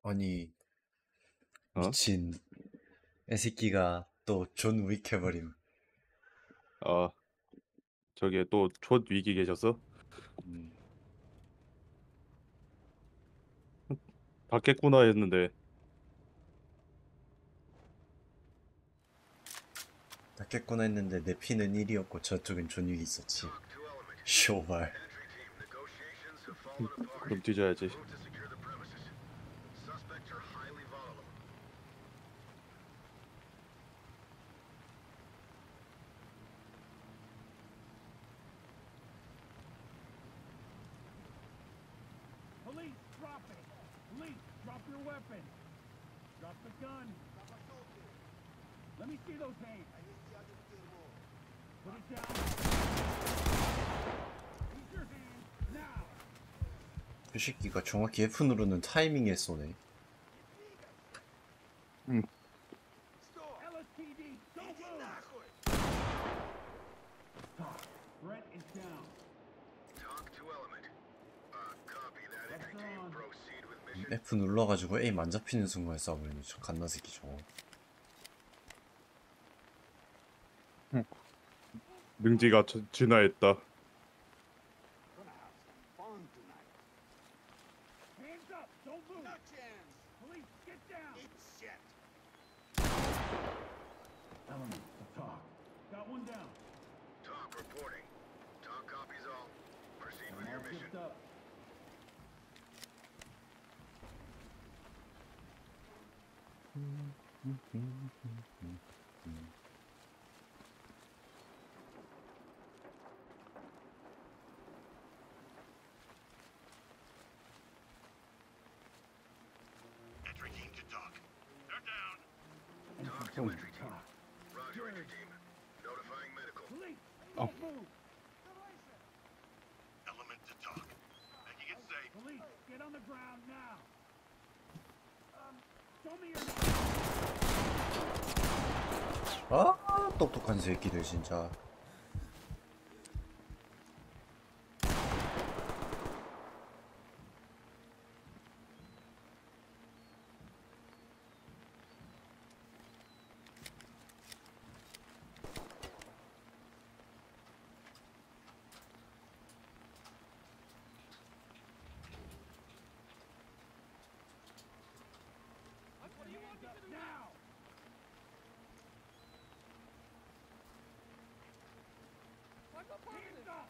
아니 어? 미친 애새끼가 또 존 윅 해버림. 아, 저기에 또 조 위기 계셨어? 음, 받겠구나 했는데. 낫겠구나 했는데 내 피는 1이었고 저쪽엔 존 윅이 있었지. 쇼발. 그럼 뒤져야지. Police, drop it! Police, drop your weapon! Drop the gun! Let me see those hands! Put it down! Use your hands, now! 이 새끼가 정확히 F 누르는 타이밍에 쏘네. 응. LSPD, don't move! Brett is down. Talk to Element. Copy that entry team. on. Proceed with mission. F 눌러가지고 A 안 잡히는 순간에 쏴버리네. 저 갓나 새끼 저거. 능지가 진화했다. Hands up, don't move! No chance! Police, get down! It's shit! Element, talk. Got one down. Talk reporting. Talk copies all. Proceed with your All mission. zipped up. Entry team to talk. They're down. Talk to entry team. Roger, entry team. Notifying medical. Police, Oh. don't move! Element to talk. Making it safe. Police, get on the ground now! Show me your... 아 똑똑한 새끼들 진짜. Hands up now! Hands up!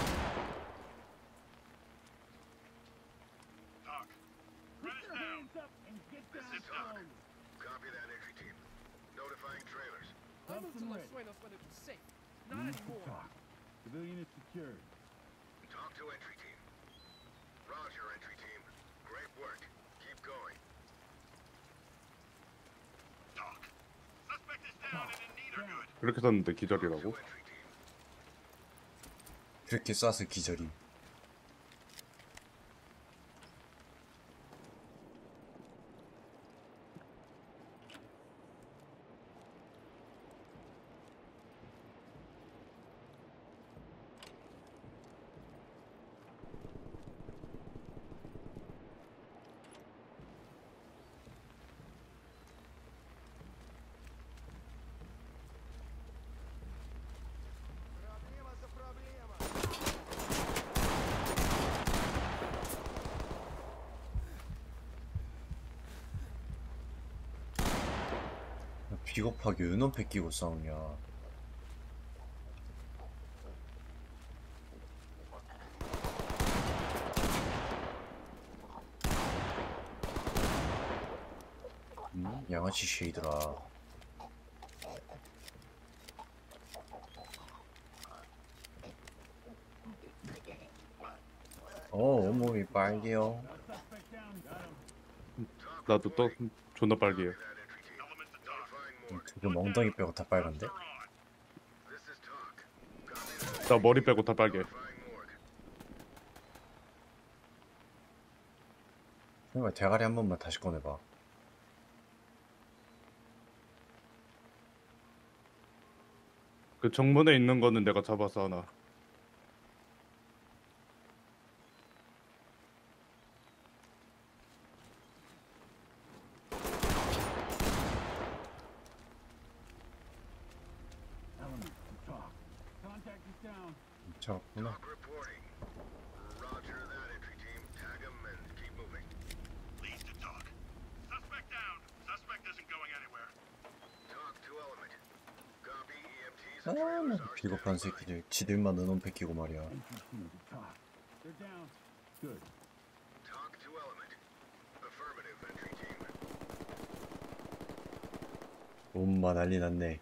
Talk. Put your hands up and get down is Doc. slowly. Copy that entry team. Notifying trailers. I moved to Thompson Los Ridge. Sueños when it was safe. We Not need to anymore. talk. Civilian is secured. Talk to entry team. Roger, entry team. Great work. Keep going. Talk. Suspect is down and in need or good. 그렇게 샀는데 기절이라고? Entry team. 그렇게 쏴서 기절이. 비겁하게 은원패 끼고 싸우냐. 양아치 쉐이드라. 온몸이 빨개요. Suspect down, got him. 나도 또 존나 빨개요. That entry team. Element to talk. Notifying 그 멍덩이 빼고 다 빨간데? This is talk. Copy that. 나 머리 빼고 다 빨개. Notifying morgue. 정말 대가리 한 번만 다시 꺼내봐. 그 정문에 있는 거는 내가 잡아서 하나. 잡았구나. Talk reporting. Roger that, entry team. Tag him and keep moving. Lead to talk. Suspect down. Suspect isn't going anywhere. Talk to element. Copy EMTs 아, and trailers are 비겁한 standing by. 새끼들. 지들만 은원 뺏기고 말이야. Entry team to talk. They're down. Good. Talk to element. Affirmative, entry team. 온마 난리 났네.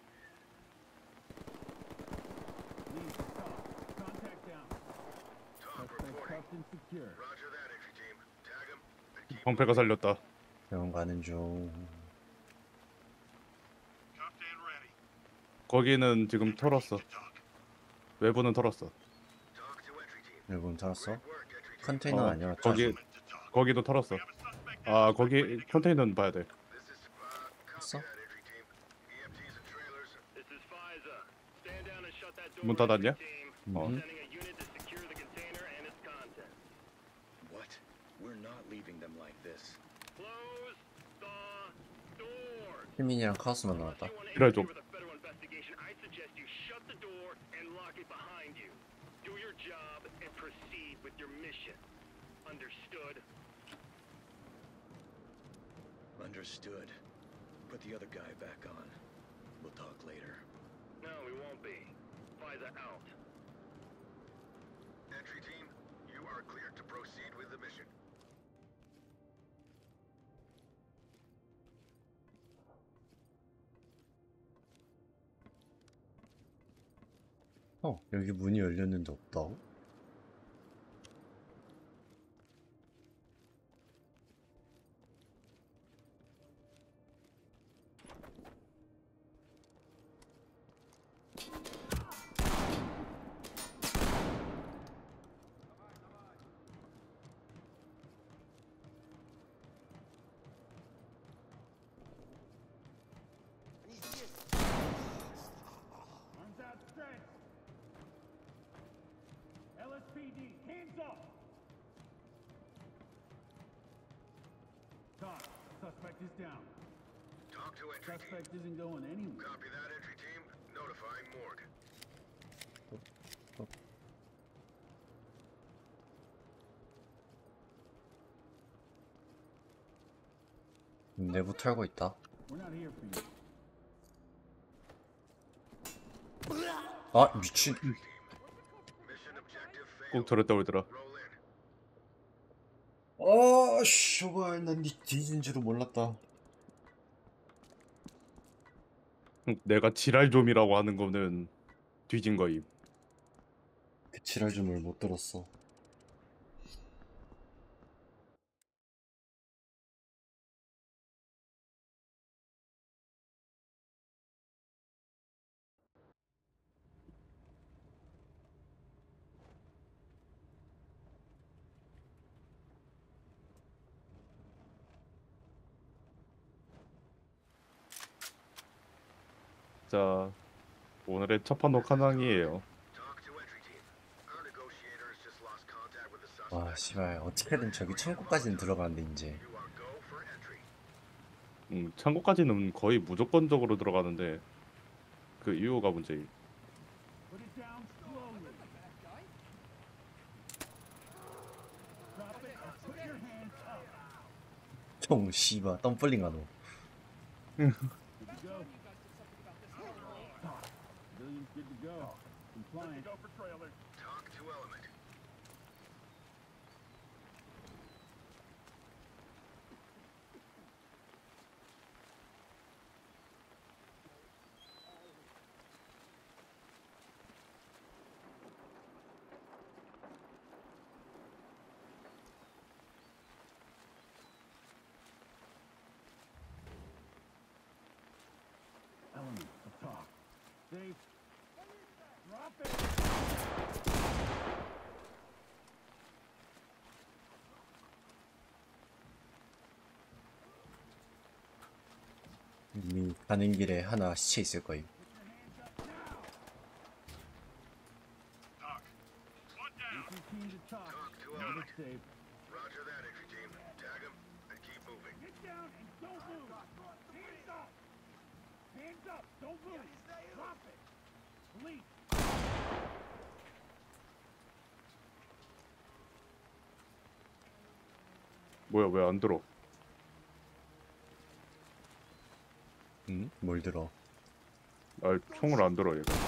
Lead to talk. Contact down. Talk Suspect reporting. cuffed and secure. Roger that, entry team. Tag him and keep 방패가 살렸다. 병원 가는 중. Cuffed and ready. 거기는 지금 털었어. Talk. 외부는 털었어. talk to entry team. 여러분 털었어? Work, entry team. 컨테이너 어, 아니야? 거기 거기도 털었어. 아 거기 컨테이너는 봐야 돼. This is 했어? copy that, entry team. EMTs and trailers. This is FISA. Stand down and shut that door. 문 닫았냐? team. 어. Sending a unit to secure the container and its contents. What? We're not leaving them like this. Close the doors. 희민이랑 카우스만 나왔다. Unless you want to 이래 좀. interfere with a federal investigation, I suggest you shut the door and lock it behind you. Do your job and proceed with your mission. Understood? Understood. Put the other guy back on. We'll talk later. No, we won't be. FISA out. Entry team, you are cleared to proceed with the mission. 여기 문이 열렸는데 없다고? Arms outstretched. LSPD, hands up. Talk. Suspect is down. Talk to entry team. Suspect isn't going anywhere. Copy that, entry team. Notifying morgue. 내부 털고 있다. We're not here for you. 아 미친. Mission objective 꼭 failed. 저랬다 올더라. Roll in. 아 씨발 난니 뒤진 줄도 몰랐다. 내가 지랄 좀이라고 하는 거는 뒤진 거임. 그 지랄 줌을 못 들었어. 자, 오늘의 첫 판독 카낭이에요. Talk to entry team. Our negotiators just lost contact with the suspect. 와 씨발 어떻게든 저기 창고까지는 들어가는데 이제 You are go for entry. 창고까지는 거의 무조건적으로 들어가는데 그 이유가 문제임. Put it down slowly. Drop it and put your hands up. 총 씨발 덤플링 하노. Good to go. Civilians good to go. Compliant. Go for trailer. Talk to element. Element of talk. Safe. Drop it. 이미 가는 길에 하나 시체 있을 거임. Talk. One down. Entry team to talk. Talk to Get element. it safe. Roger that, entry team. Tag him and keep moving. Get down and don't move. Hands up. Hands up. Don't move. Drop it. Police. 뭐야 왜 안 들어? 응? 뭘 들어? 아 총을 안 들어 얘가.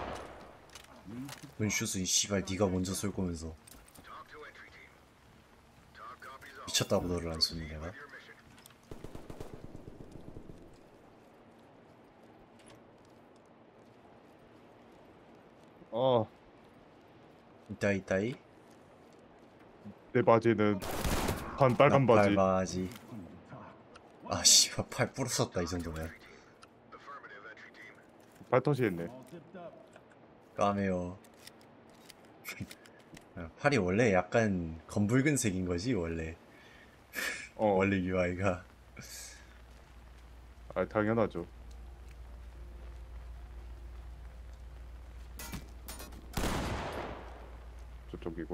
문슈스 이 씨발 네가 먼저 쏠 거면서 Talk to entry team. Talk copies all. 미쳤다고 너를 안 쏘니 내가? With your mission. 아, 이따이 내 바지는 반 빨간 바지. 바지. 아 씨발 팔 부러졌다 이 정도면. Affirmative, entry team. 발터시했네. All zipped up. 까매요. 팔이 원래 약간 검붉은색인 거지 원래. 어, 원래 UI가. 아 당연하죠. 저쪽이고.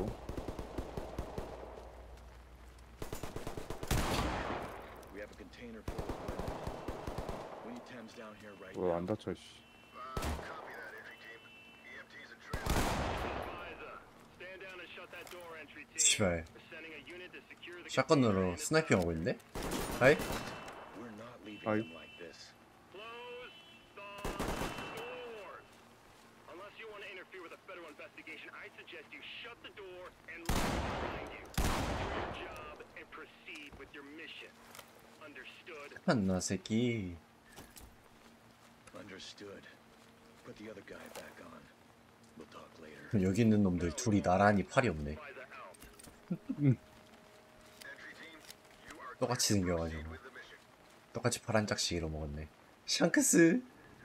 We have a container full of equipment. We need Thames down here right 왜 now. 안 다쳐 씨. Copy that, entry team. EMT's a trail. Advisor, stand down and shut that door, entry team. 씨발 We're sending a unit to secure the 샷건으로 스나이핑 하고 있네? 하이? We're not leaving Aye. them like this. Close the doors. Unless you want to interfere with a federal investigation, I suggest you shut the door and lock it behind you. Do your job and proceed with your mission. Understood? 한나 새끼. Understood. Put the other guy back on. We'll talk later. 여기 있는 놈들 둘이 나란히 팔이 없네. Advisor out. Entry team, you are 똑같이 생겨가지고 with the mission. 똑같이 팔 한 짝씩 잃어먹었네. 샹크스.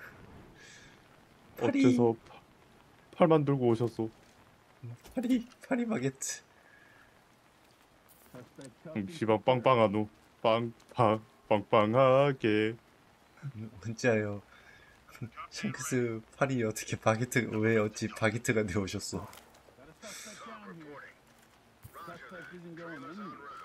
팔이 어째서 팔만 들고 오셨어? 팔이 바게트. Suspect cuffed. 시방 빵빵한 후 빵빵 빵빵하게. 문자요. 샹크스 팔이 어떻게 바게트 왜 어찌 바게트가 되어 오셨어? Got a suspect down here. Reporting. Roger Suspect that. isn't going Trailers en anywhere. route.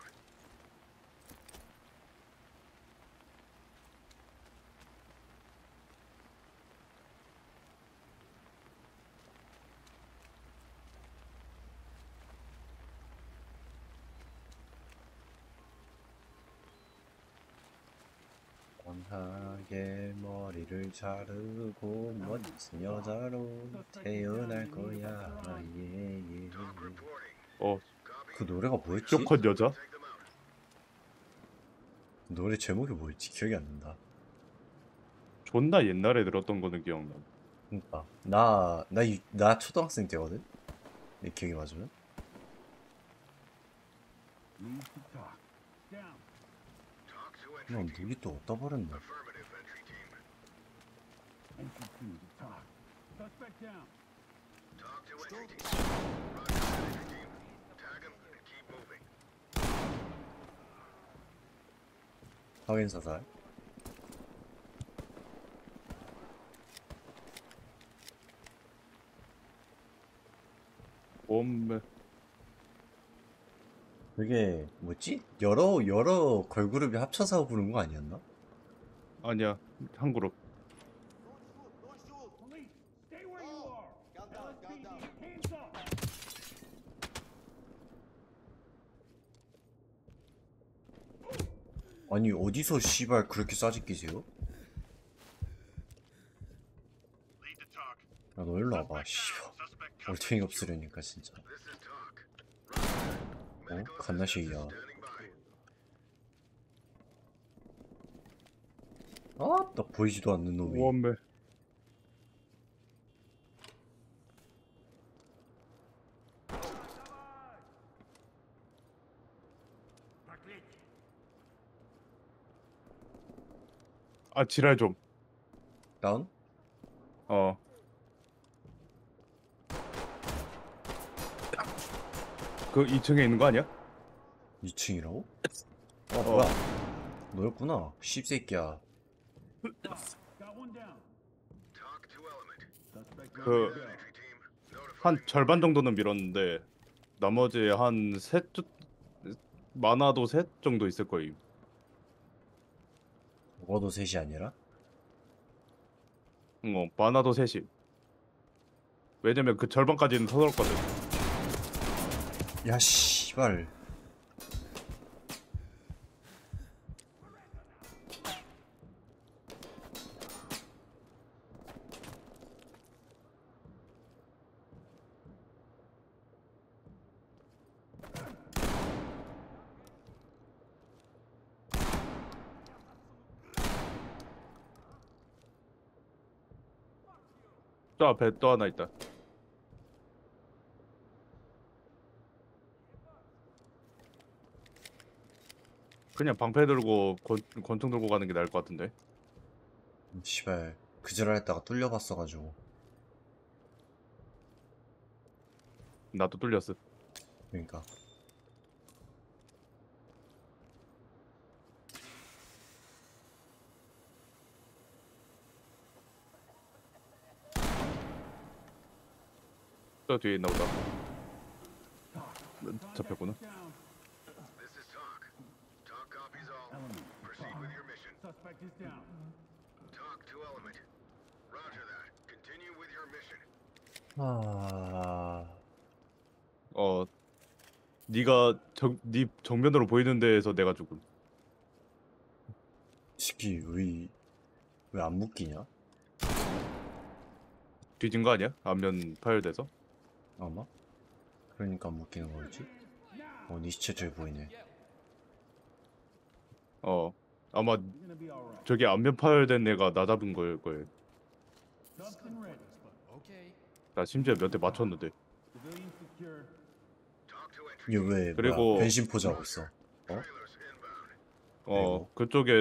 원하게 머리를 자르고 멋진 여자로 태어날 거야. 예예. Reporting. 어, 그 노래가 뭐였지? 쇼컷 여자? Take them out. 노래 제목이 뭐였지? 기억이 안 난다. 존나 옛날에 들었던 거는 기억나. 그러니까 나 초등학생 때거든. 내 기억이 맞으면. Lead to talk. Down. Talk to entry 그냥 team. 누기 또 어디다 버렸나? Affirmative, entry team. Entry team to talk. Suspect down. Talk to entry team. Roger that, entry team. Tag him and keep moving. 확인 사살. 엄매. 그게 뭐지? 여러 걸그룹이 합쳐서 부른 거 아니었나? 아니야 한 그룹. Police, stay where you are. LSPD, hands up. 아니 어디서 씨발 그렇게 싸지 끼세요? 야 너 일로 와봐 씨발. 얼탱이 없으려니까 진짜. This is talk. 어? 갓나시야. Standing by. 아, 나 보이지도 않는 놈이. 엄매. 아 지랄 좀. 다운? 어. 그 2층에 있는 거 아니야? 2층이라고? 뭐야? 너였구나. 씹새끼야. Got one down. Talk to element. Suspect 그 ready to go. Entry team. Notify. 한 절반 정도는 밀었는데 나머지 한 셋 많아도 셋 정도 있을 거예요. 먹어도 셋이 아니라? 많아도 셋이. 왜냐면 그 절반까지는 터널거든. 야 씨발. 저 앞에 또 하나 있다. 그냥 방패 들고 권총 들고 가는 게 나을 것 같은데. 씨발 그지랄 했다가 뚫려봤어가지고. 나도 뚫렸어. 그러니까 저 뒤에 있나 보다. 잡혔구나. Down. This is Talk. Talk copies all. Proceed with your mission. Suspect is down. Talk to Element. Roger that. Continue with your mission. 네가 네 정면으로 보이는 데에서 내가 죽음. 시키 왜 안 묶이냐? 뒤진 거 아니야? 앞면 파열돼서? 아마? 그러니까 안 묶이는 거지? 네 시체 저기 보이네. 아마 You're gonna be all right. 저기 앞면 파열된 애가 나 잡은 걸 거예요. Dubbed and ready. 나 심지어 몇 대 맞췄는데. Civilian secure. Talk to entry. 이게 왜 그리고- 뭐야, 변신 포즈하고 있어? Trailers inbound. 그리고? 그쪽에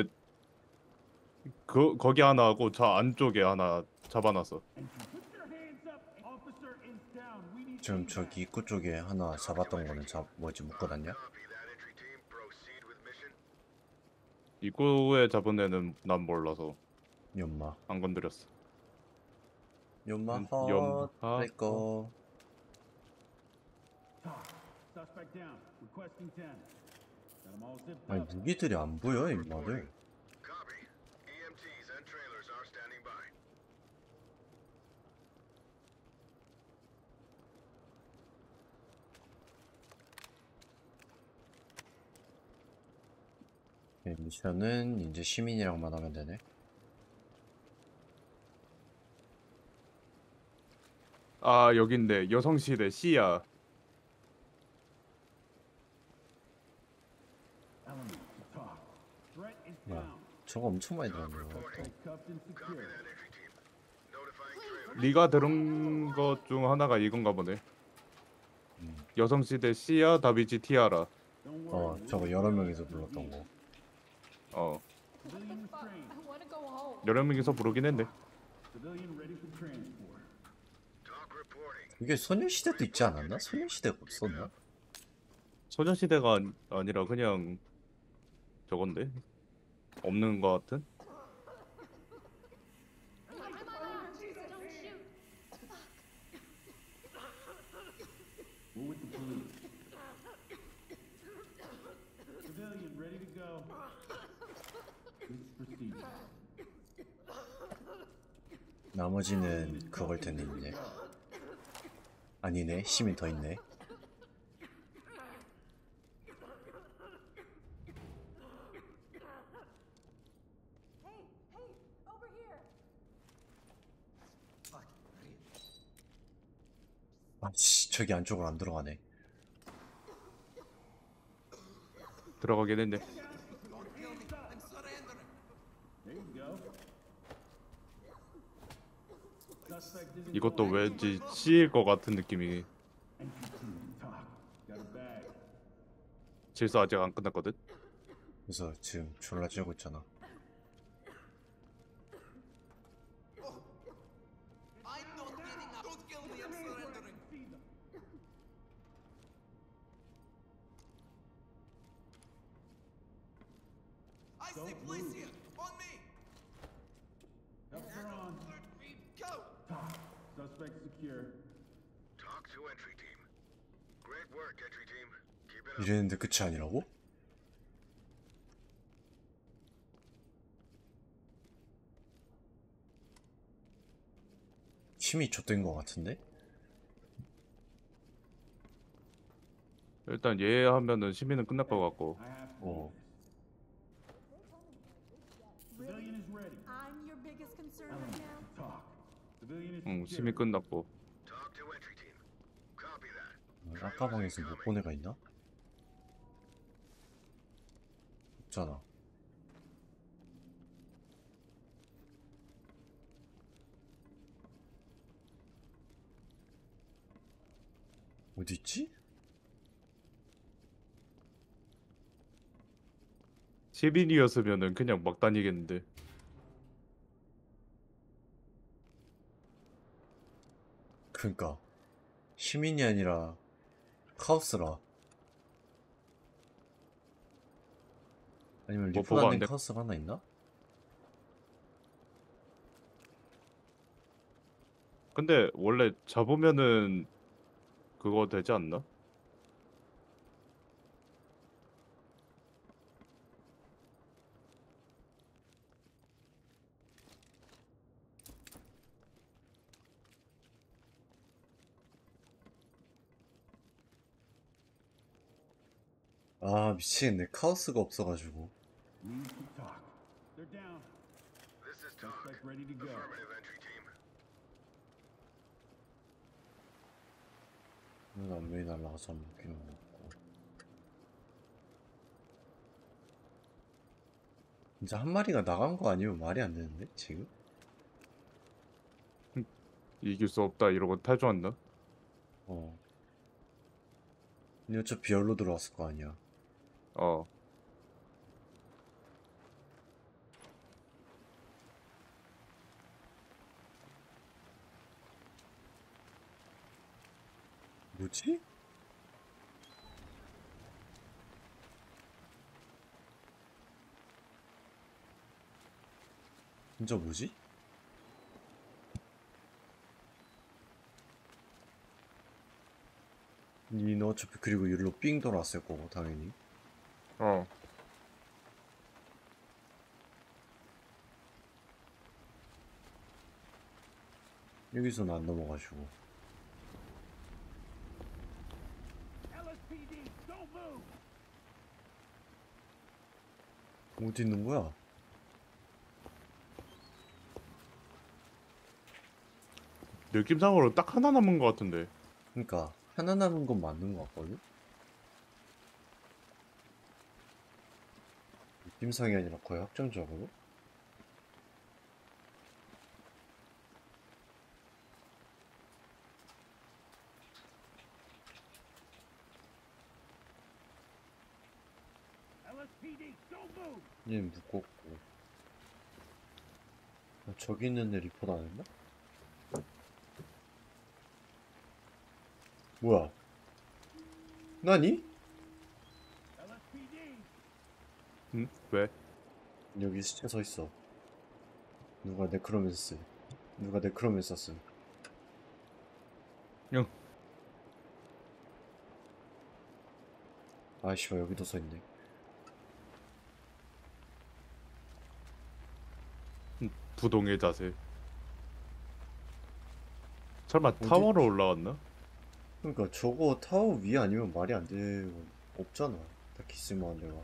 거기 하나 하고 저 안쪽에 하나 잡아놨어. Entry. Put your hands up. Officer is down. We need 지금 feedback. 저기 입구 쪽에 하나 잡았던 거는 묶어놨냐? Copy that entry team. Proceed with mission. 입구에 잡은 애는 난 몰라서 연마 안 건드렸어. 연마 연마 헛 내꺼. Talk. Suspect down. Requesting 10. Got them all zipped 아니 up. 무기들이 안 보여 임마들. Copy. EMTs and trailers are standing by. 미션은 이제 시민이랑만 하면 되네. 아 여기 있네. 여성시대 C야. Element to talk. Threat is 뭐야 down. 저거 엄청 많이 들어갔네. Cuffed and Copy secure. that entry team. Notifying trailers. 네가 들은 것 중 하나가 이건가 보네. 여성시대 C야 다비지 티아라. Don't worry. 저거 여러 명이서 불렀던 거. Civilian restrained. I want to go home. 여러 명이서 부르긴 했네. Civilian ready for transport. Talk reporting. 이게 소녀시대도 있지 않았나? 소녀시대가 없었나? 소녀시대가 아니라 그냥 저건데 없는 것 같은. We're with the police. Civilian ready to go. This is procedure. 나머지는 그걸 텐데 있네. 아니네 시민 더 있네. 아씨 저기 안쪽으로 안 들어가네. 들어가긴 했네. There you go. Suspect is in 이것도 왠지 C일 것 같은 느낌이. entry team. Talk. Got a bag. 질서 아직 안 끝났거든. 그래서 지금 졸라 찌고 있잖아. I'm not getting up. Don't kill me, I'm surrendering. See them. I see police here. On me. Cuffs are on. Go. Talk. Suspect secure. Talk to entry team. Great work, entry team. Keep it up. 이랬는데 끝이 아니라고? 힘이 좆된 것 같은데? 일단 얘 하면은 시민은 끝날 것 같고. I have to 어. do this. Civilian is ready. I'm your biggest concern right now. Talk. Civilian is 시민 secure. 끝났고. Talk to entry team. Copy that. 아까 방에서 못 본 애가 있나? 없잖아. 어딨지? 시민이었으면은 그냥 막 다니겠는데. 그니까 시민이 아니라 카오스라. 아니면 뭐 리포 보고 안 안 된 돼? 카오스가 하나 있나? 근데 원래 잡으면은 그거 되지 않나? 아 미치겠네. 카오스가 없어가지고. Lead to talk. They're down. This is talk. Suspect ready to go. Affirmative, entry team. 왜 날라가서 안 먹히는 거 같고. 진짜 한 마리가 나간 거 아니면 말이 안 되는데 지금? 이길 수 없다 이러고 탈주한다. 어. 근데 어차피 열로 들어왔을 거 아니야. 어. 뭐지? 진짜 뭐지? 니는 어차피 그리고 일로 삥 돌아왔을 거고 당연히. 어. 여기서는 안 넘어가지고. LSPD, don't move. 어디 있는 거야? 느낌상으로 딱 하나 남은 것 같은데. 그러니까 하나 남은 건 맞는 거 같거든? 느낌상이 아니라 거의 확정적으로? LSPD, don't move. 얘는 묶었고. 아, 저기 있는 애 리포트 안 했나? 뭐야? 나니? LSPD. 응? 왜? 여기 시체 서 있어. 누가 네크로맨스 누가 네크로맨스 썼음. 응. 아이씨발 여기도 서 있네. 부동의 자세. 설마 어디- 타워로 올라왔나? 그러니까 저거 타워 위에 아니면 말이 안 되고 없잖아. 딱히 쓸만한 데가.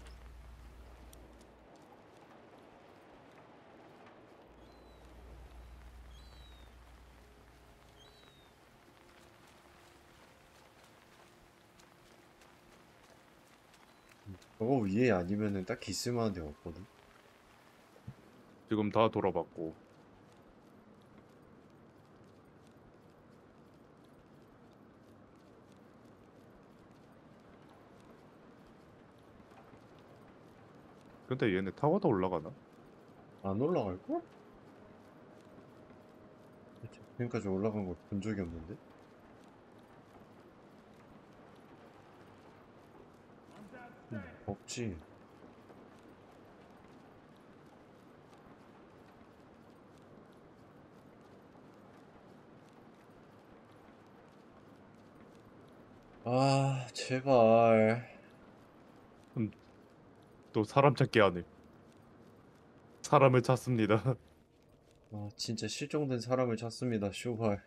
저거 위에 아니면은 딱히 쓸만한 데가 없거든. 지금 다 돌아봤고. 근데 얘네 타워도 올라가나? 안 올라갈걸? 지금까지 올라간 걸 본 적이 없는데? I'm downstairs. 없지. 아, 제발. 또 사람 찾기 하네. 사람을 찾습니다. 아, 진짜 실종된 사람을 찾습니다, 쇼발.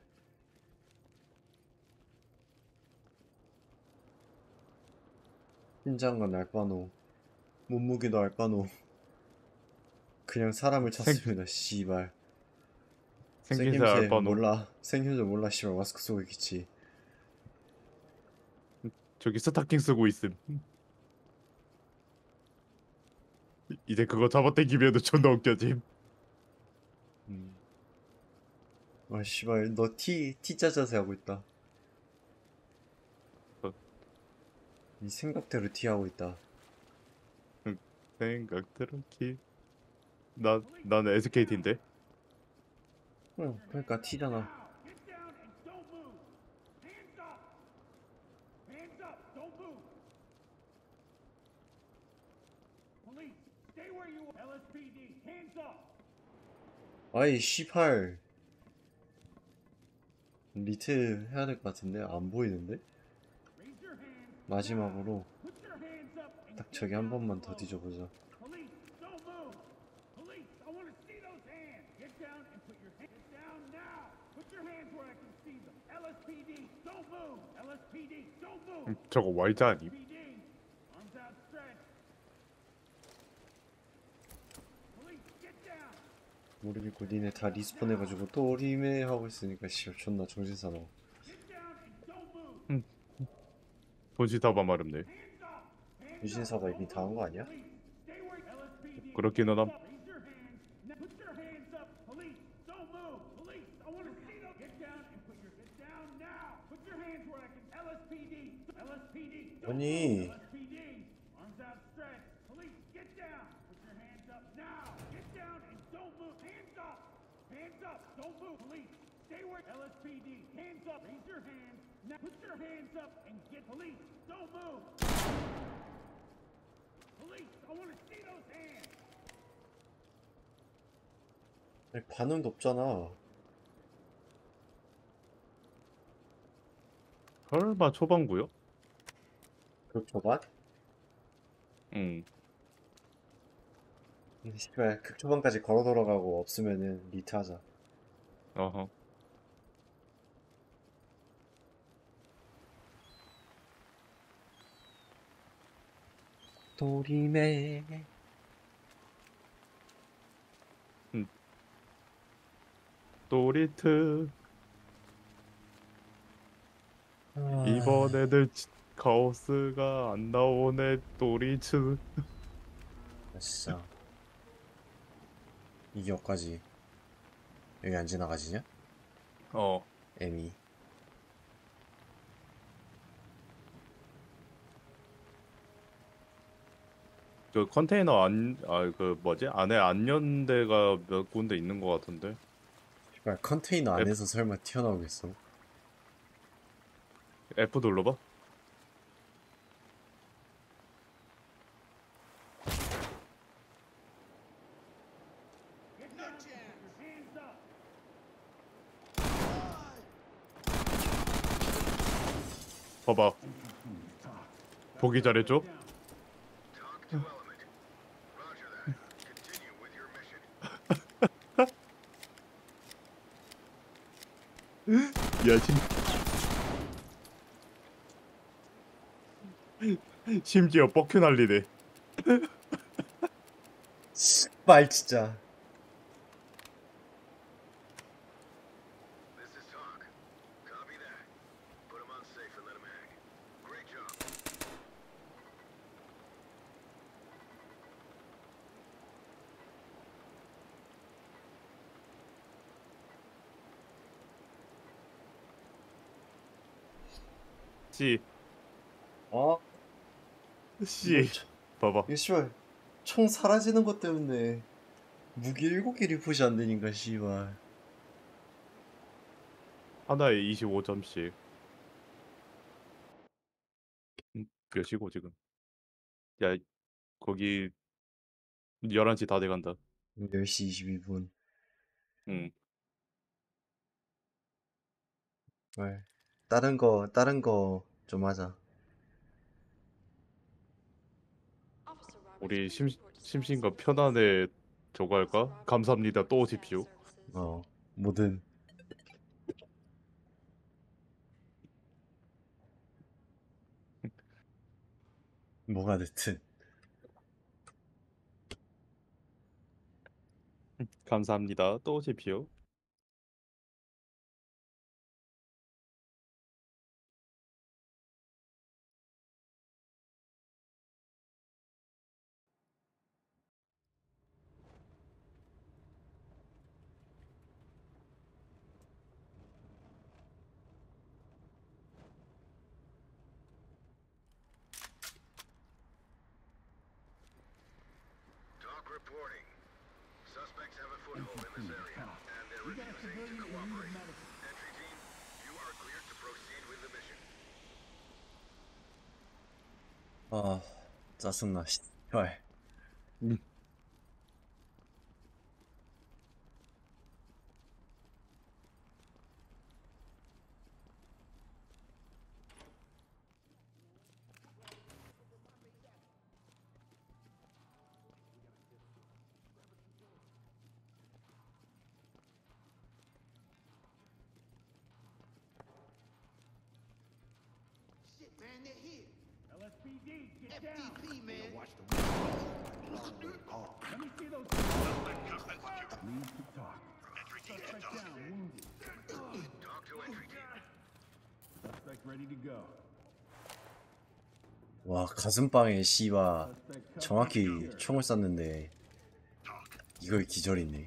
신장관 알바노, 몸무게도 알바노. 그냥 사람을 찾습니다, 씨발. 생김새 생김새 알바노. 몰라. 생김새 몰라, 씨발. 마스크 쓰고 있겠지. 저기 스타킹 쓰고 있음. 이제 그거 잡아당기면은 존나 웃겨짐. 아, 씨발. 너 T자 자세 하고 있다. 이 생각대로 티하고 있다. 생각대로 키. 난 SKT인데. 응, 그러니까 티잖아. Get down and don't move. Hands up. Hands up. Don't move. Police, stay where you are. LSPD, hands up. 아이 씨팔. 리트 해야 될 것 같은데 안 보이는데? Raise your hands. 마지막으로 Put your hands up and 딱 get 저기 한 down 번만 더 below. 뒤져보자. Police, don't move. Police, I want to see those hands. Get down and put your hands down now. Put your hands where I can see them. LSPD, don't move. LSPD, don't move. 저거 Y자 아님? PD, arms outstretched. Police, get down. 우리 믿고 니네 다 리스폰 해가지고 또 리메 하고 있으니까 씨발 존나 정신 사나워. Get down and don't move. 본시사바 마렵네. Hands up. 유신사가 이미 다 한 거 아니야? Stay where LSPD. 그렇기는 함. Raise your hands. Now put your hands up. Police, don't move. Police, I want to see them. Get down and put your get down now. Put your hands where I can. LSPD. LSPD. Don't 아니. move. LSPD. Arms outstretched. Police, get down. Put your hands up now. Get down and don't move. Hands up. Hands up. Don't move. Police, stay where LSPD. Hands up. Raise your hands. Now put your hands up and get police. Don't move. Police, I want to see those hands. 아니, 반응도 없잖아. 설마 초반구요? 그 초반? 응. 씨발 극초반까지 걸어 돌아가고 없으면은 리트 하자. 어허. 도리메. 또리트. 아, 이번에는 카오스가 안 나오네. 또리츠. 진짜 이게 여기까지 여기 안 지나가지냐? 어. 에미. 그 컨테이너 그 뭐지? 안에 안 연 데가 몇 군데 있는 것 같은데. 씨발 컨테이너 안에서 설마 튀어나오겠어? F 눌러봐. Hands up. 봐봐. 보기 잘해줘. Talk to element. Roger that. Continue with your mission. 야, 심지어 뻑큐 날리네. 씨발 진짜. This is talk. Copy that. Put him on safe and let him hang. Great job. 씨, 어? 씨. 봐봐. 이거 씨발 총 사라지는 것 때문에 무기 7개 리포시 안 되니까 씨발. 하나에 25점씩. 몇이고 지금? 야, 거기 11시 다 돼간다. 10시 22분. 응. 다른 거 좀 하자. 우리 심신과 편안에 저거 할까? 감사합니다. 또 오십시오. 뭐든. 뭐가 됐든. 감사합니다. 또 오십시오. reporting. Suspects have a foothold in this area, and they're refusing to cooperate. Entry team, you are cleared to proceed with the mission. 아 짜증나 씨발. Shit, man, they're here. LSPD, get down. FTP, man. Let me see those. Lead to talk. Suspect down, wounded. Talk to entry team. Suspect ready to go. 와 가슴빵에 씨바 Suspect cuffed 정확히 and secured. 총을 쐈는데 이걸 기절이네.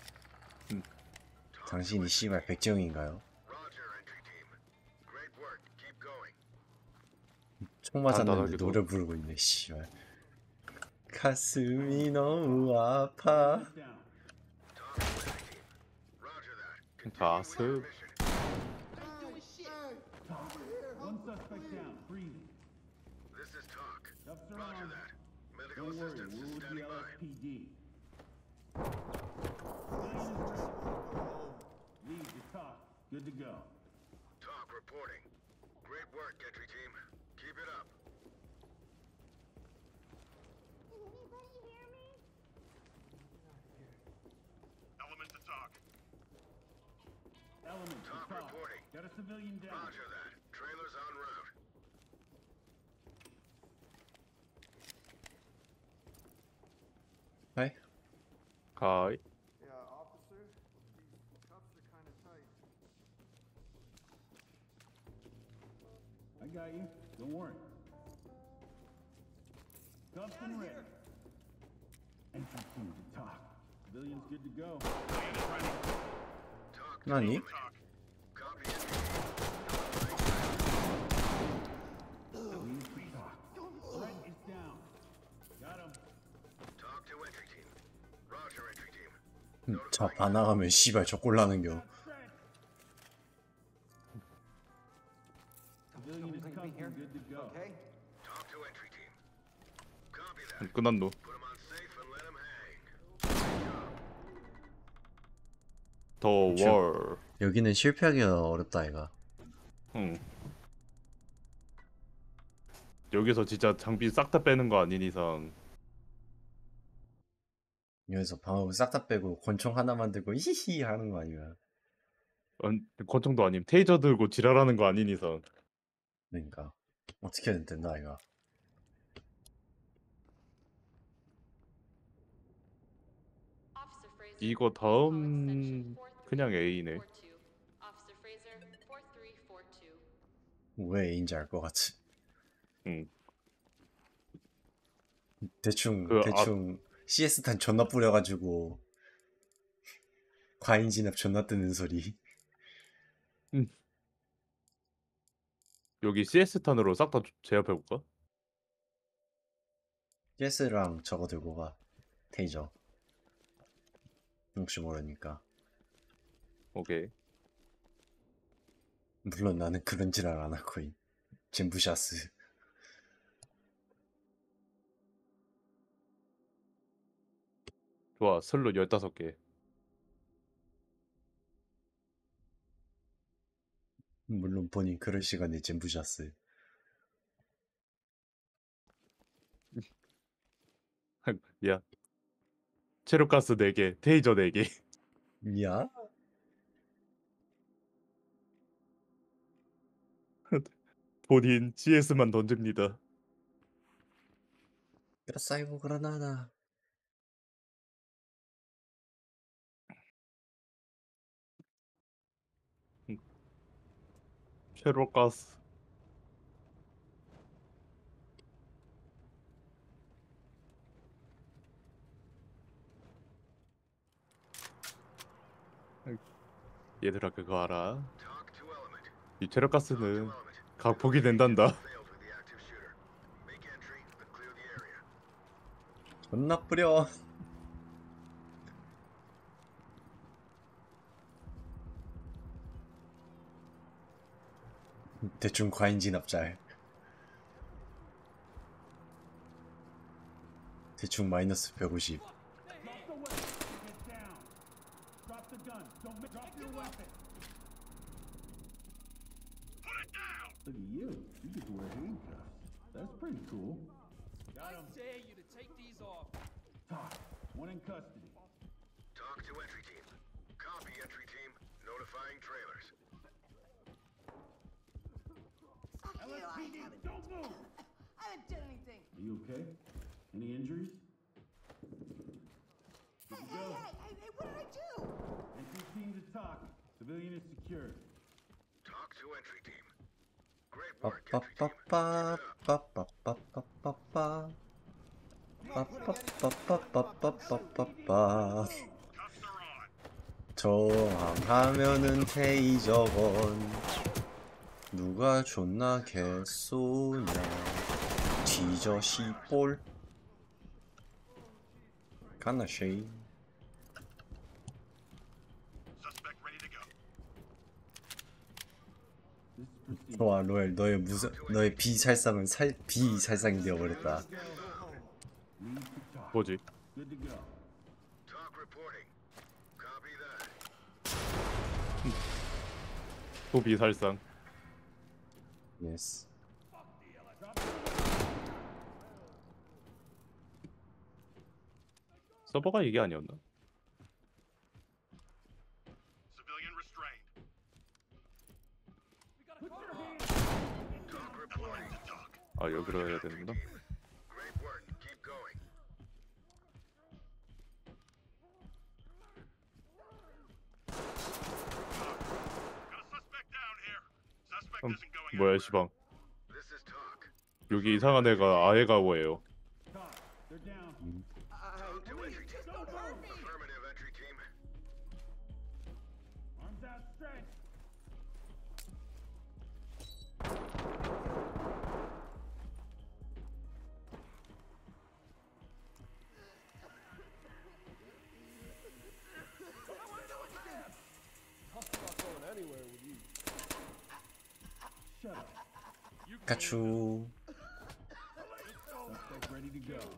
당신이 씨발 백정인가요? Roger, entry team. Great work. Keep going. 총 맞았는데 단단하게도. 노래 부르고 있네 씨발. 가슴이 너무 아파. Suspect down. Talk to entry team. Roger that. 가슴. Mission. Ain't doing shit. One suspect down, breathing. This is talk. Cuffs are Roger on. that. Medical Don't worry, assistance we're is with the standing by. LSPD. Civilian is ready. Lead to talk. Good to go. Talk reporting. Great work, entry team. Keep it up. Element to talk. Element to Talk talk. reporting. Got a civilian down. Roger that. Trailers en route. 네? 가이. Yeah, officer, these cuffs are kind of tight. I got you. Don't worry. Cuffs and ready. Entry team to talk. Civilian's good to go. Talk. 나니? Copy entry team. Lead to talk. Threat is down. Got him. Talk to entry team. Roger, entry team. 자 반항하면 씨발 저꼴나는겨. Threat. Civilian is cuffed and good to go. Okay? Talk to entry team. Copy that. 끝난 노. Put him on safe and let him hang. 더 월. 여기는 실패하기가 어렵다 이가. 응. 여기서 진짜 장비 싹 다 빼는 거 아닌 이상 여기서 방어구 싹 다 빼고 권총 하나만 들고 히히 하는 거 아니야. 권총도 아님 테이저 들고 지랄하는 거 아닌 이상 그러니까 어떻게 해야 된다 이가. 이거 다음 그냥 A네. 왜 A인지 알 것 같지. 응. 대충 그 대충 CS탄 존나 뿌려가지고 과잉 진압 존나 뜨는 소리. 여기 CS 탄으로 싹 다 제압해 볼까? CS랑 저거 들고 가. 테이저. 혹시 모르니까. 오케이. 물론 나는 그런 지랄 안 하고 젠부샤스. 좋아. 슬롯 15개. 물론 본인 그럴 시간에 젠부샤스. 야. 체력가스 4개, 테이저 4개. 야? 본인 GS만 던집니다. 사이버 그라나다. 체력가스. 얘들아 그거 알아? Talk to element. 이 체력가스는 Element. 각폭이 된단다. Failed with the active shooter. Make entry, but clear the area. 존나 뿌려. 대충 과잉 진압잘. 대충 마이너스 150. Drop the weapon. Get down. Drop the gun. Drop your weapon. Put it down! Look at you. You just wear handcuffs. That's pretty cool. Got him. dare you to take these off. Talk. One in custody. Talk to entry team. Copy, entry team. Notifying trailers. Fuck you, LSPD, don't move. I haven't done anything. Are you okay? Any injuries? Hey, what did I do? Entry team to talk. Civilian is secured. Talk to entry team. Great work, entry team. 빠빠빠빠 빠빠빠빠빠 빠빠빠빠빠빠빠. Cuffs are on. 저항하면은 테이저건 누가 존나 개쏘냐. 지저 시볼 가나 쉐이. Suspect ready to go. This is proceed. 좋아 로엘, 너의 비살상은 비살상이 되어버렸다. Lead to talk. 뭐지? Good to go. Talk reporting. Copy that. 소비살상. 예스. 서버가 이게 아니었나? Civilian restrained. Talk reporting. 아 여기로 해야 되는구나. Great work. Keep going. Got a suspect down here. Suspect isn't going 뭐야 anywhere. 시방. This is talk. 여기 이상한 애가 아예가오예요. Talk. They're down. Talk to entry team. Affirmative, entry team. Arms outstretched. Shut up. 까추. Suspect ready to go.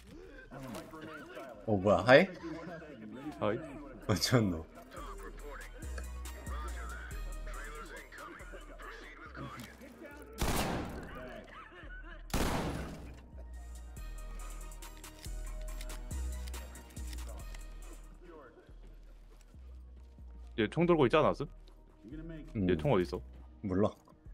뭐야 하이? 하이. 어쩐노. Talk reporting. Roger that. Trailers incoming. Proceed with caution. 얘 총 들고 있지 않았어? You're gonna make 얘 총 어디 있어? 몰라.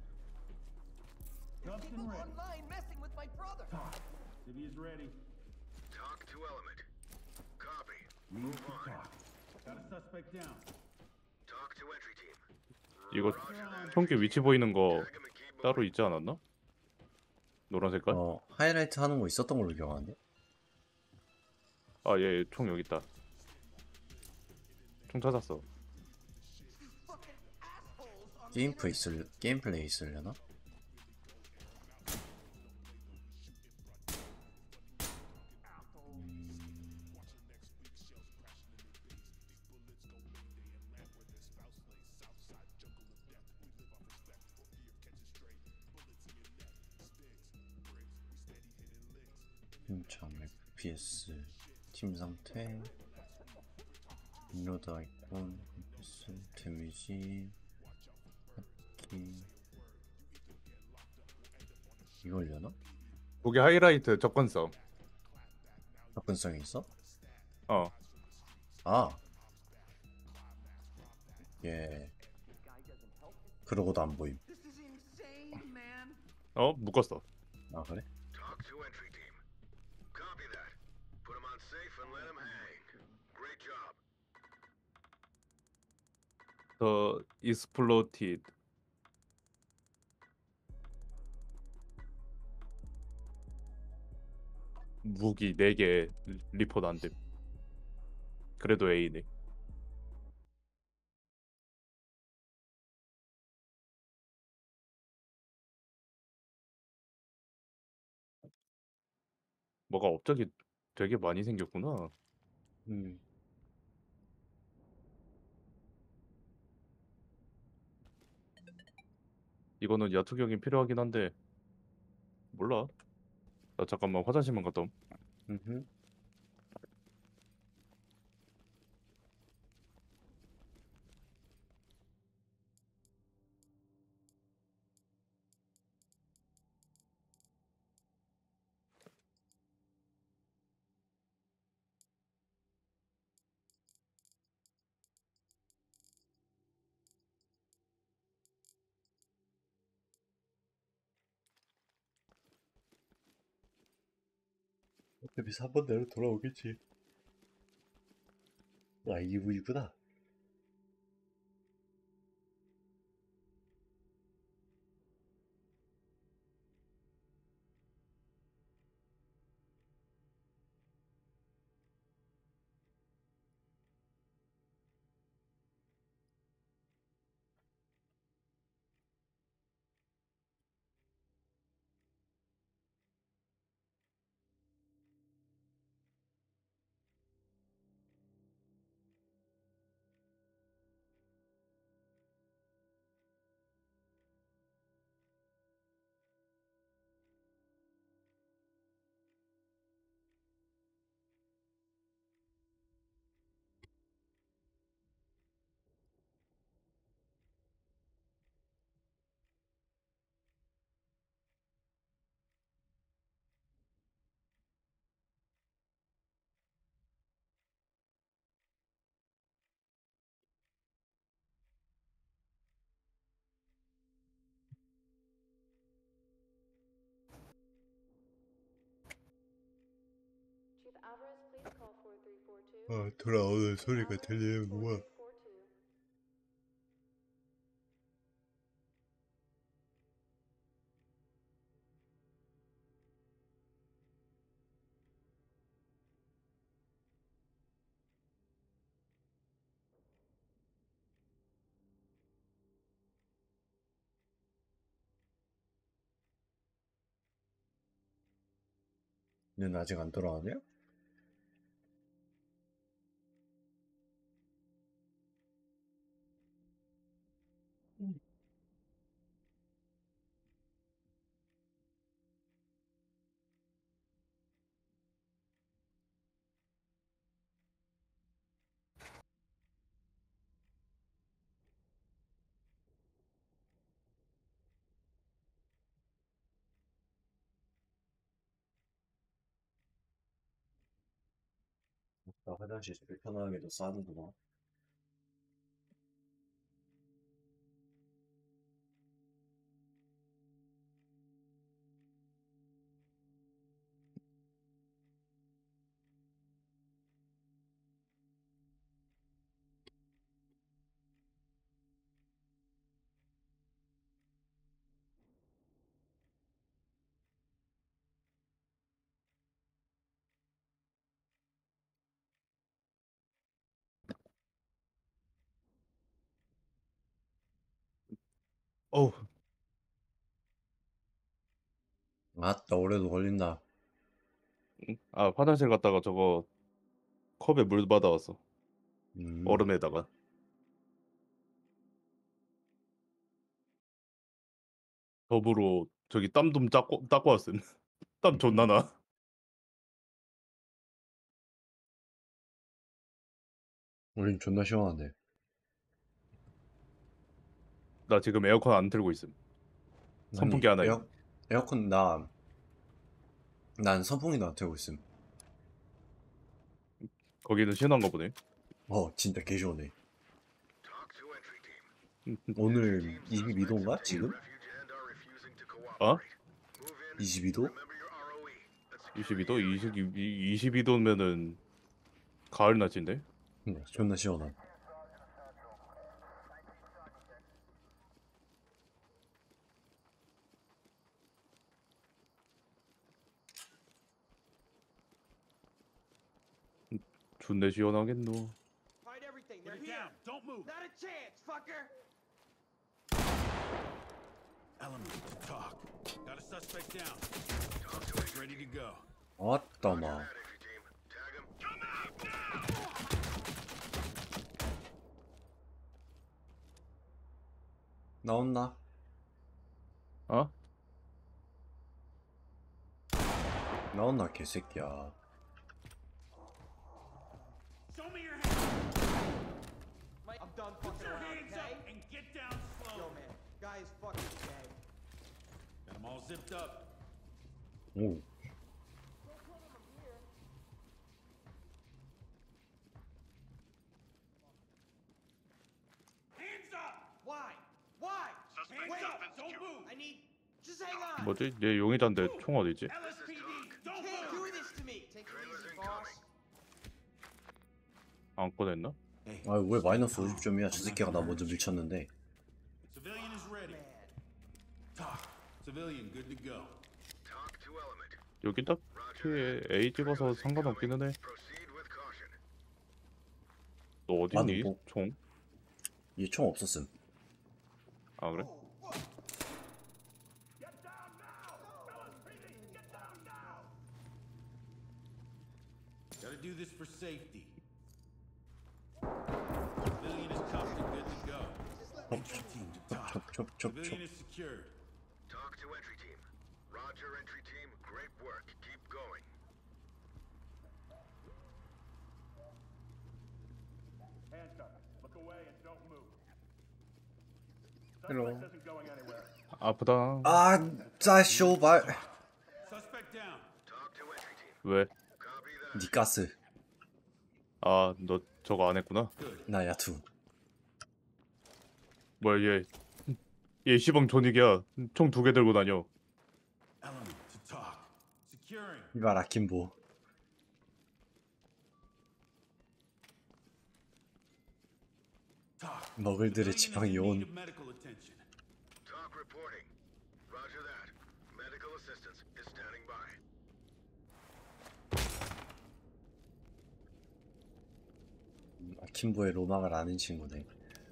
cuffs and ready. Online messing with my brother. Talk. City is ready. Talk to element. Copy. Lead to talk. Got a suspect down. Talk to entry team. 이거 Roger that. 총기 위치 보이는 거 Tag him and keep moving. 따로 있지 않았나? 노란 색깔? 하이라이트 하는 거 있었던 걸로 기억하는데. 아 얘 총 여기 있다. 총 찾았어. 게임 플레이 있으려나? 참 FPS 팀 상태 인로드 아이콘 FPS 데미지 핫키 이걸려나? 거기 하이라이트 접근성. 접근성이 있어? 어. 아. 예. 그러고도 안 보임. This is insane, man. 어 묶었어. 아 그래? Talk to entry team. Copy that. Put him on safe and let him hang. Great job. 더 익스플로티드. 무기 4개 리포트 안 됨. 그래도 A네. 뭐가 갑자기 되게 많이 생겼구나. 음. 이거는 야투경이 필요하긴 한데 몰라. 나 잠깐만 화장실만 갔다 옴. 음흠. 어차피 3번대로 돌아오겠지. 아, 2부이구나. Chief Alvarez, please call 4342. 아, 돌아오는 소리가 들리는구만. 4342. 얘는 아직 안 돌아오냐? 나 화장실 불편하게도 싸는구나. 어우. 아따, 오래도 걸린다. 아 화장실 갔다가 저거 컵에 물 받아왔어. 얼음에다가. 더불어 저기 땀 좀 닦고 왔음. 땀 존나 나. 우린 존나 시원한데. 나 지금 에어컨 안 틀고 있음. 선풍기 하나 있. 에어컨 난 선풍기도 안 틀고 있음. 거기는 시원한가 보네. 진짜 개 시원해. Talk to entry team. 오늘 22도인가 지금? Refuge and are refusing to 어? cooperate. Move in. 22도? Remember your ROE. Let's 22도? 22도면은 가을 낮인데? 존나 시원함. 존내 시원하겠노. Hide everything. Put They're it here. down. Don't move. Not a chance, fucker. Element to talk. Got a suspect down. Suspect's ready to go. 아따 마. entry team. Tag him. Come out now. 나온나? 어? 나온나 개새끼야. Show me your hands. I'm done Put fucking your around, hands okay? up and get down slow. Yo, man, guy is fucking gay. Got them all zipped up. 오. Hands up. Why? Why? Hands up. Don't move. I need. Just hang on. 뭐지? 얘 용의자인데 총 어디지? LSPD. Don't Can't move. do this to me. Take it easy, boss. 안 꺼냈나? 아 왜 마이너스 50점이야? 저 새끼가 나 먼저 밀쳤는데. Civilian is ready. Talk. Civilian good to go. Talk to element. 여기 딱히 A 집어서 상관없기는 해. Proceed with caution. 너 어디 나는 있니? 뭐- 총? 얘 총 없었음. 아 그래? Get down now. LSPD, get down now. Gotta do this for safety. Civilian is cuffed and good to go. Entry team to talk. 촉촉촉촉. Civilian is secured. Talk to entry team. Roger, entry team. Great work. Keep going. Handcuff. Look away and don't move. Hello. Suspect isn't going anywhere. 아프다. 아, 짜 쇼발. Suspect down. Talk to entry team. 왜? Copy that. 니 가스. 아 너 저거 안 했구나. 나 야투. 뭐야 얘 시범 존익이야. 총 2개 들고 다녀. Element to talk. Securing. 이발 아킴보. Talk. 너글들의 Civilian 지팡이 is in need 온. of medical attention. Talk reporting. Roger that. Medical assistance is standing by. 아킴보의 로망을 아는 친구네.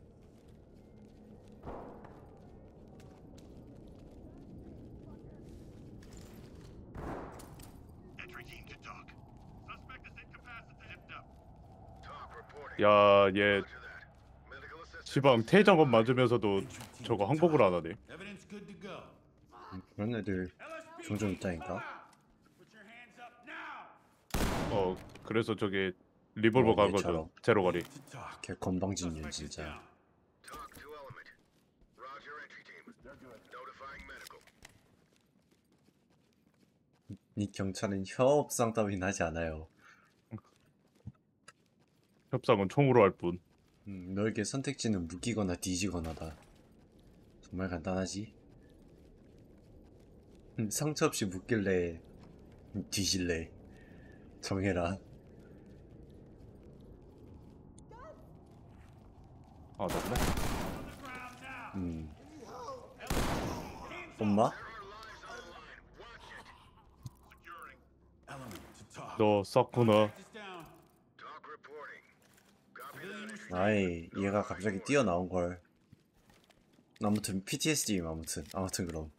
Entry team to talk. Suspect is incapacitated now. Talk reporting. 야 얘 Roger that. Medical assistance. 시방 태장검 맞으면서도 저거 항복을 안 하네. Evidence good to go. 그런 애들 LSPD, 종종 있다니까. move out. Put your hands up now. 그래서 저게 리볼버 간 거죠. 얘처럼. 제로거리. To talk. 걔 건방진년 Suspect is 진짜. down. Talk to element. Roger, entry team. They're good. Notifying medical. 니 경찰은 협상 따윈 하지 않아요. 협상은 총으로 할 뿐. 너에게 선택지는 묶이거나 뒤지거나다. 정말 간단하지? 상처 없이 묶일래? 뒤질래? 정해라. 아 나 그래? 엄마? Element to talk. 너 쌌구나. Is down. Talk reporting. Copy that. 아이, 얘가 갑자기 뛰어나온걸. 아무튼 PTSD 아무튼 그럼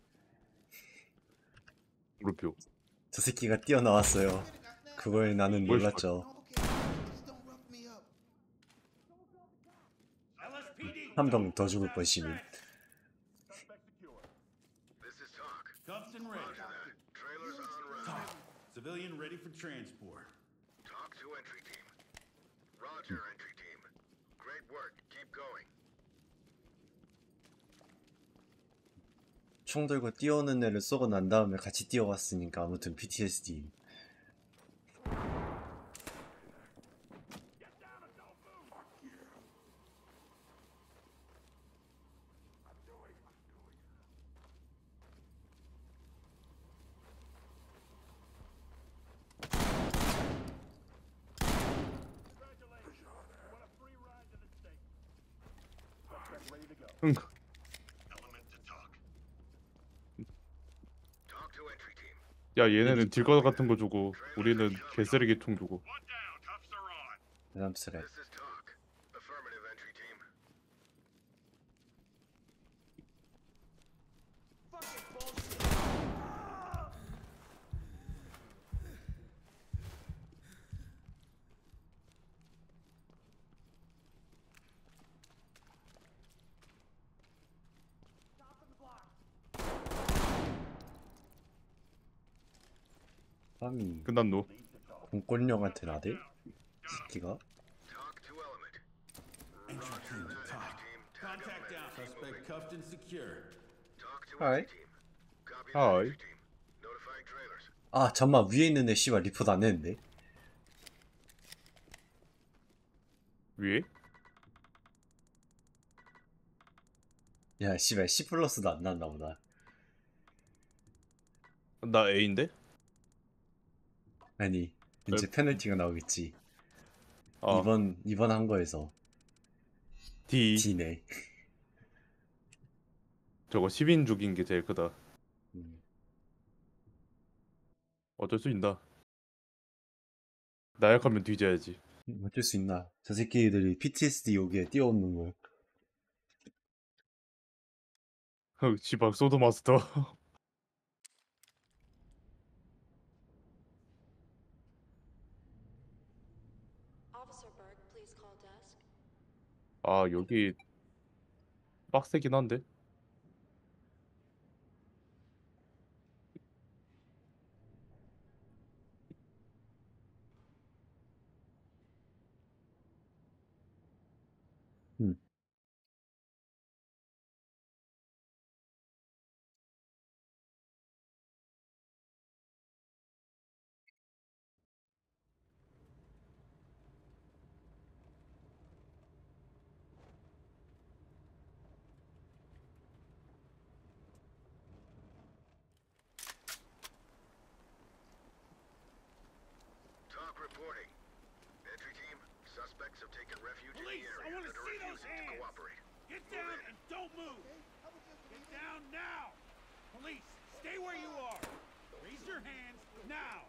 물표. 저 새끼가 뛰어나왔어요. 그걸 나는 뭘 몰랐죠. LSPD. 한 명 더 죽을 뻔시민. Suspect secure. This is talk. Cuffs and ready. Roger that. Trailers en route. Talk. Civilian ready for transport. Talk to entry team. Roger, entry team. Great work. Keep going. 총 들고 뛰어오는 애를 쏘고 난 다음에 같이 뛰어왔으니까 아무튼 PTSD. 응. Element to talk. Talk to entry team. 야 얘네는 딜거 같은 거 주고 우리는 개쓰레기 총 주고. One down. Cuffs are on. 부담스레. This is talk. Affirmative, entry team. Fucking bullshit. Top of the block. 팜이 끝났노? 공권력한테 나대? 새끼가? Talk to element. Entry team to top. Contact down. Suspect cuffed and secure. Talk to 하이. entry team. Copy that, 하이. entry team. Notifying trailers. 아 잠만, 위에 있는 애 씨발 리포트 안 했는데? 위에? 야 씨발 C 플러스도 안 났나 보다. 나 A인데? 아니 이제 페널티가 나오겠지. 아 이번 한 거에서 D. D네. 저거 10인 죽인 게 제일 크다. 음. 어쩔 수 있나? 나약하면 뒤져야지. 어쩔 수 있나? 저 새끼들이 PTSD 여기에 뛰어오는 걸. 지박 소드 마스터. Officer Berg, please call desk. 아 여기 빡세긴 한데. 음. Talk reporting. Entry team, suspects have taken refuge in Police, the I area wanna and are see those refusing to hands. cooperate. Get down and don't move. Get down now. Police, stay where you are. Raise your hands now.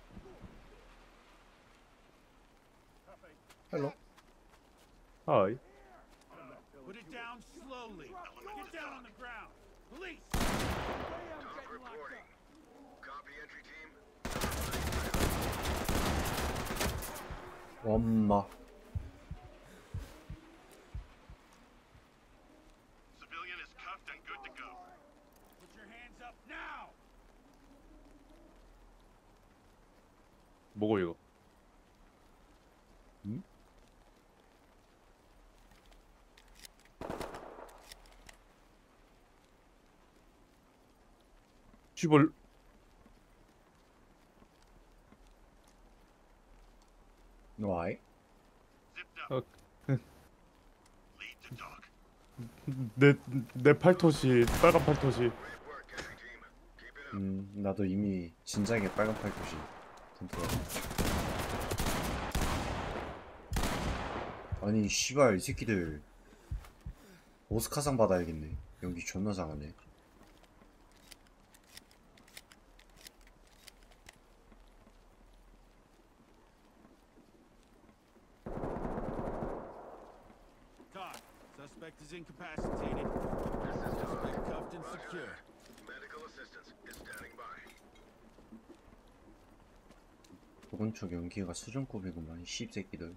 헬로. 하이. Put it down slowly. Get down on the ground. Police. Talk reporting. Copy, entry team. 엄마. Civilian is cuffed and good to go. Put your hands up now. 뭐고 이거? 음? 쥐벌. 와이? Zipped 어, up. Lead to dock. 내 팔토시 빨간 팔토시. Great work, entry team. Keep it up. 나도 이미 진작에 빨간 팔토시 던트가. 아니 씨발 이 새끼들 오스카상 받아야겠네. 연기 존나 잘하네. Talk. Suspect is incapacitated. This is Talk. Suspect cuffed and Roger secure. that. Medical assistance is standing by. 오른쪽 연기가 수준급이구만 이 씹새끼들.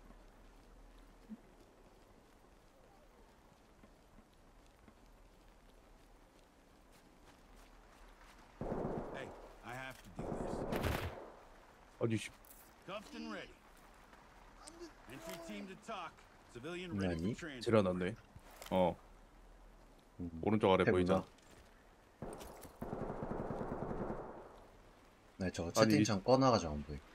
Hey, I have to do this. 아니 씨. Cuffed and ready. Entry team to talk. Civilian ready Nani? for transport. 지나놨네. 어 오른쪽 아래 해보자. 보이잖아. 나 저거 아니, 채팅창 꺼놔가지고 안 보여.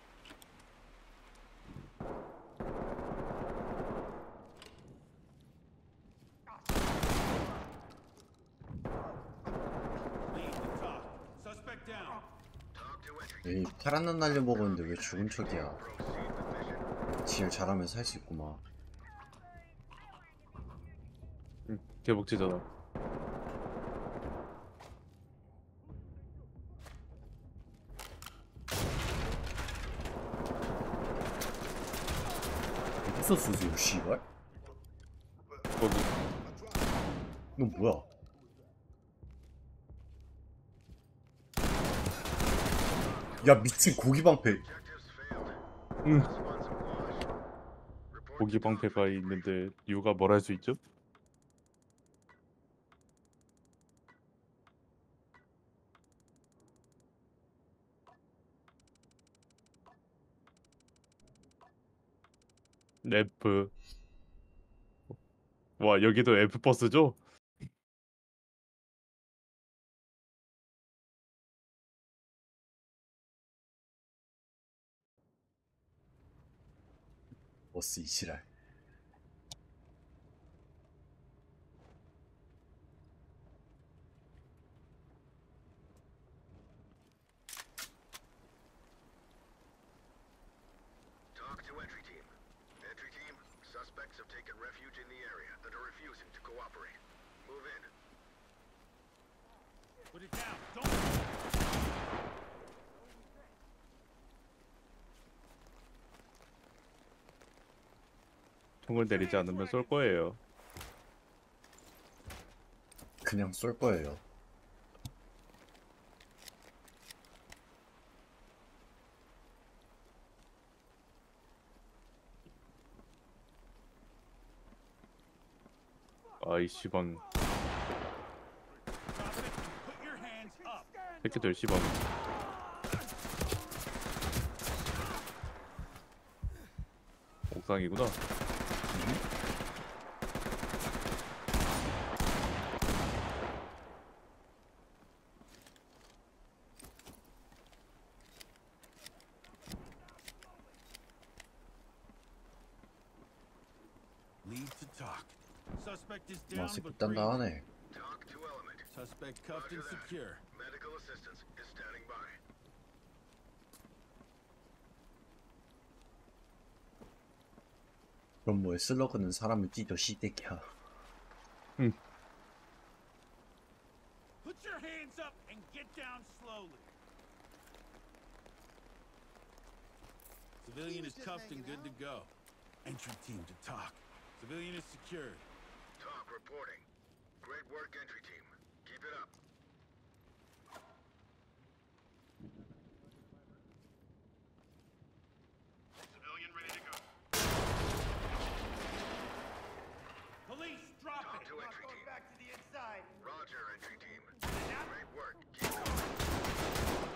Lead to talk. Suspect down. Talk to entry. 에이 파란 난 날려 먹었는데 왜 죽은 척이야. Proceed with mission. 지열 잘하면서 할 수 있구만. 개복치잖아. 어디서 쏘세요 씨발? 거기 너 뭐야? 야 미친 고기 방패. Objectives failed. 응. Responsive wash. Report 고기 to talk. 방패가 있는데 이유가 뭘 할 수 있죠? F. 와 여기도 F 버스죠? 버스 이지랄. Talk to entry team. Entry team, suspects have taken refuge in the area and are refusing to cooperate. Move in. Put it down. Don't. 총을 내리지 않으면 쏠 거예요. 그냥 쏠 거예요. 아이 시방 Put your hands up. 새끼들 시방. 옥상이구나. Lead to talk. Suspect is 아, down 새끼 but breathing. 단단하네. Talk to element. Suspect cuffed and secure. Medical assistance is standing by. 그럼 뭐에 슬러그는 사람을 뛰죠 시대기야. Put your hands up and get down slowly. Civilian is cuffed and good to go. Entry team to talk. Civilian is secured. Talk reporting. Great work, entry team. Keep it up. Civilian ready to go. Police, drop Talk it. to entry team. Back to the inside. Roger, entry team. Great work. Keep going.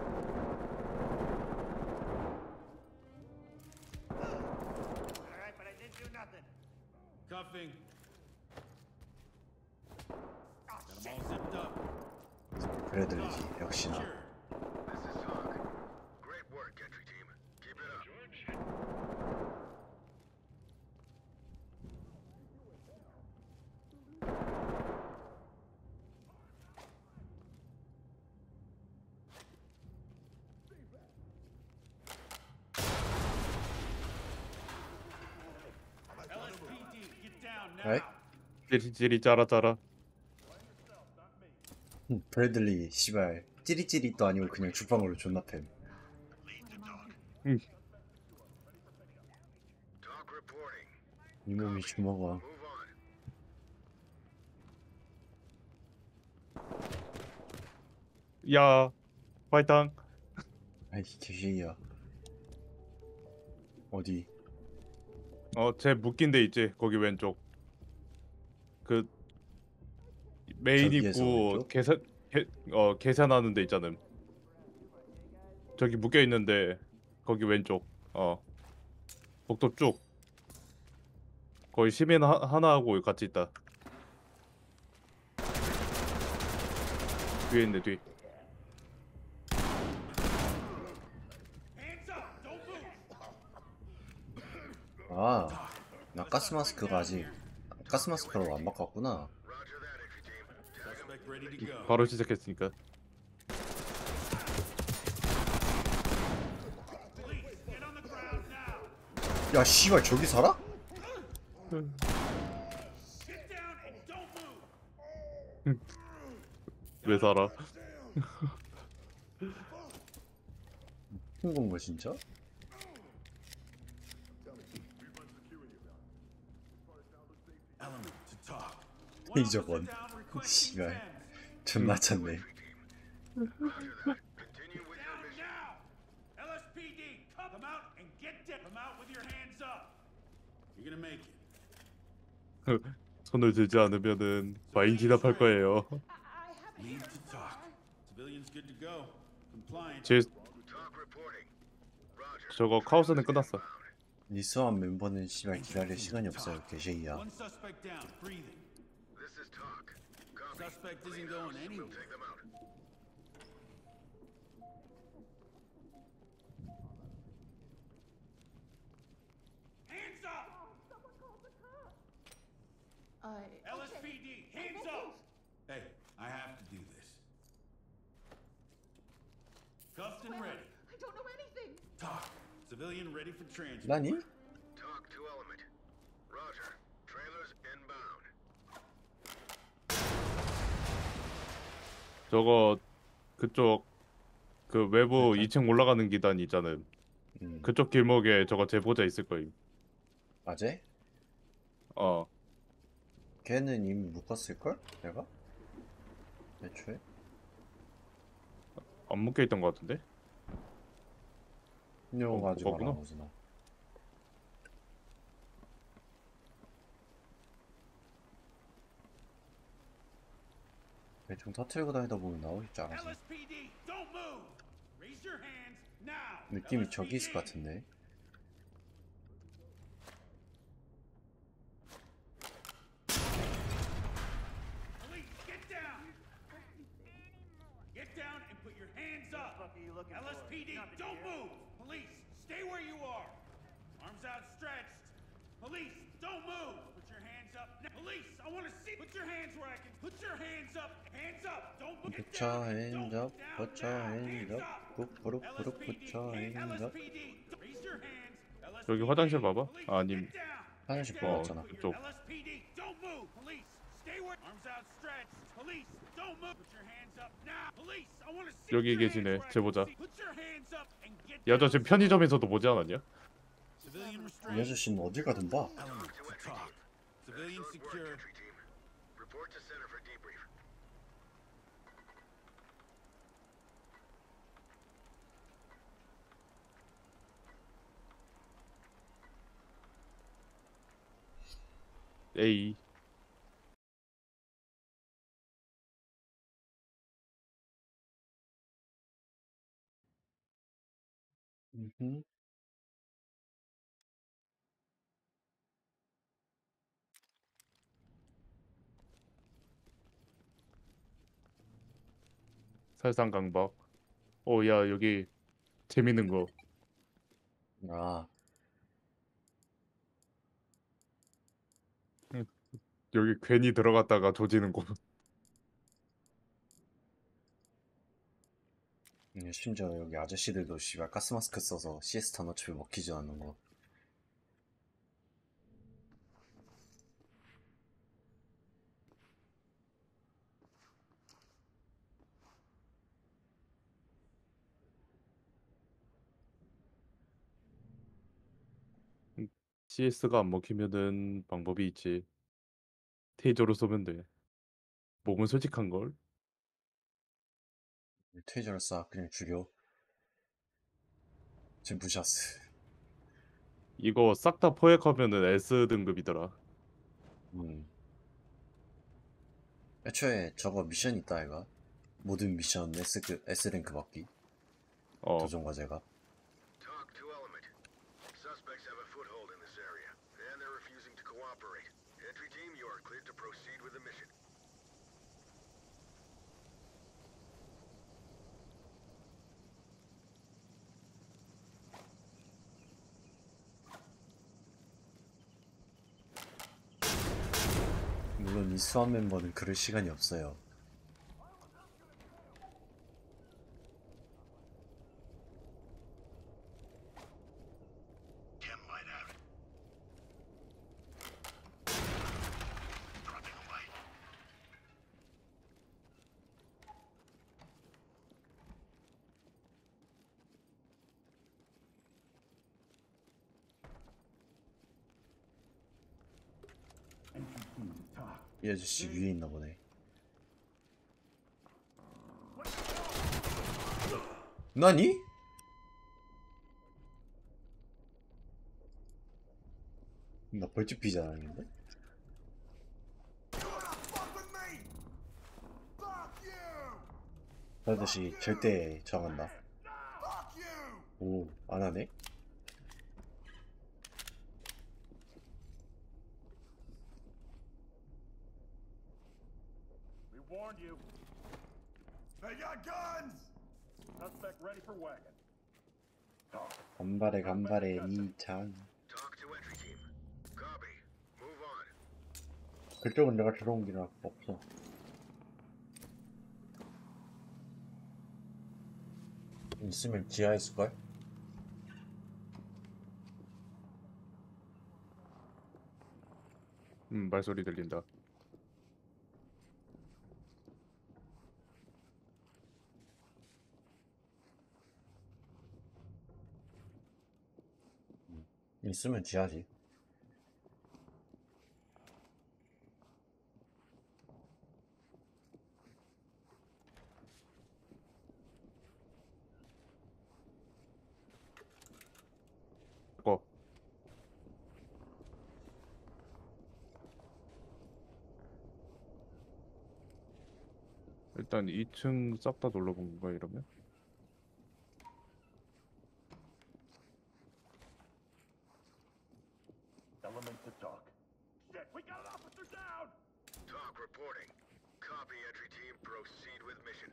All right, but I didn't do nothing. Cuffing. Got them all zipped up. 브래들리지 역시나. Secured. This is Talk. Great work, entry team. Keep it up. LSPD, get down now. Right? 찌리찌리 짜라짜라. 브래들리 씨발 찌릿찌릿도 아니고 그냥 주방으로 존나 팸. Talk reporting. 이 몸이 주먹아. Move on. 야 파이팅. 아이 개새야. 어디? 제 묶인 데 있지 거기 왼쪽. 그 메인 저기에서 입구 왼쪽? 계산하는 데 있잖아. 저기 묶여 있는데 거기 왼쪽. 복도 쭉. 거의 시민 하나하고 같이 있다. 뒤에 있네 뒤. Hands up, don't move. 아, 나 가스 마스크가 아직 가스 마스크로 안 바꿨구나. Roger that, entry team. Tag 'em. Suspect ready to go. 바로 시작했으니까. Police, get on the ground now. 야 씨발 저기 살아? Get down and don't move. 왜 살아? 큰 건가 진짜? Element to talk. 페이저건 씨발 존나 찼네. Continue with your Down mission. now. LSPD, come out and get down. Come out with your hands up. You're gonna make it. 손을 들지 않으면은 마인 진압할 거예요. Lead to talk. Civilians good to go. Compliant. 제 Talk reporting. Roger. 저거 카오스는 끝났어. 니스한 멤버는 씨발 기다릴 시간이 없어요. 개쉐이야. One suspect down, breathing. This is talk. Copy. Suspect Clean isn't going house. We'll anywhere. take them out. Hands up! LSPD, hands up! Hey, I have to do this. Cuffed and ready. I don't know anything. Talk. Civilian ready for transport. 나니? Talk to element. Roger. Trailers inbound. 저거 그쪽 그 외부 2층 올라가는 계단 있잖아요. 그쪽 길목에 저거 제보자 있을 거임. 아재? 어. 걔는 이미 묶었을걸? 내가? 애초에? 안 묶여 있던 것 같은데? 이거 가지고 묶었구나. 알아보잖아. 대충 터트리고 다니다 보면 나오겠지 않아서. LSPD, don't move. Raise your hands now. 느낌이 저기 있을 것 같은데. Police, get down. Get down and put your hands up. LSPD, don't move. Police, stay where you are. Arms outstretched. Police, don't move. Put your hands up. Police, I want to see. Put your hands where I can. Put your hands up. Hands up. Don't move. Put your hands up. Put your hands up. put your hands up. Raise your hands. 여기 화장실 봐봐. 아, 아님. 화장실 보고 왔잖아. 그쪽. LSPD, don't move. Police, stay where. Arms outstretched. Police, don't move. Put your hands up now. Police, I want to see. 여기 계시네. 제보자. Put your hands up and get 야, 저 지금 편의점에서도 보지 않았냐? Civilian 이 restraint. 아저씨는 어딜 가든 봐. Element to talk. Civilian Excellent work, secure. entry team. Report to center for debrief. A. 음흠. 살상 강박. 야, 여기 재밌는 거. 아, 여기 괜히 들어갔다가 조지는 거. 심지어 여기 아저씨들도 씨발 가스마스크 써서 시에스타 어차피 먹히지 않는 거. CS가 안 먹히면은 방법이 있지. 테이저로 쏘면 돼. 몸은 솔직한 걸. 테이저를 쏴 그냥 죽여. 젠부샤스. 이거 싹 다 포획하면은 S 등급이더라. 애초에 저거 미션 있다 아이가? 모든 미션 S랭크 받기. 도전 과제가. Talk to element. Suspects have a foothold in this area, and they're refusing to cooperate. Entry team, you are cleared to proceed with the mission. 물론 이 수완 멤버는 그럴 시간이 없어요. Dim light out. Dropping a light. 이 아저씨 위에 있나 보네. 나니? 나 벌집 피자 아닌데? 그 아저씨 절대 저항한다. 오, 안 하네? warned you. They got guns! Suspect ready for wagon. Talk. 간발에 간발에 니찬. Talk to entry team. Copy. Move on. 그쪽은 내가 들어온 길은 없어. 있으면 지하에 있을걸? 말소리 들린다. 있으면 지하지. 거. 일단 2층 싹 다 둘러본 건가 이러면? Element to talk. Shit, we got an officer down! Talk reporting. Copy, entry team. Proceed with mission.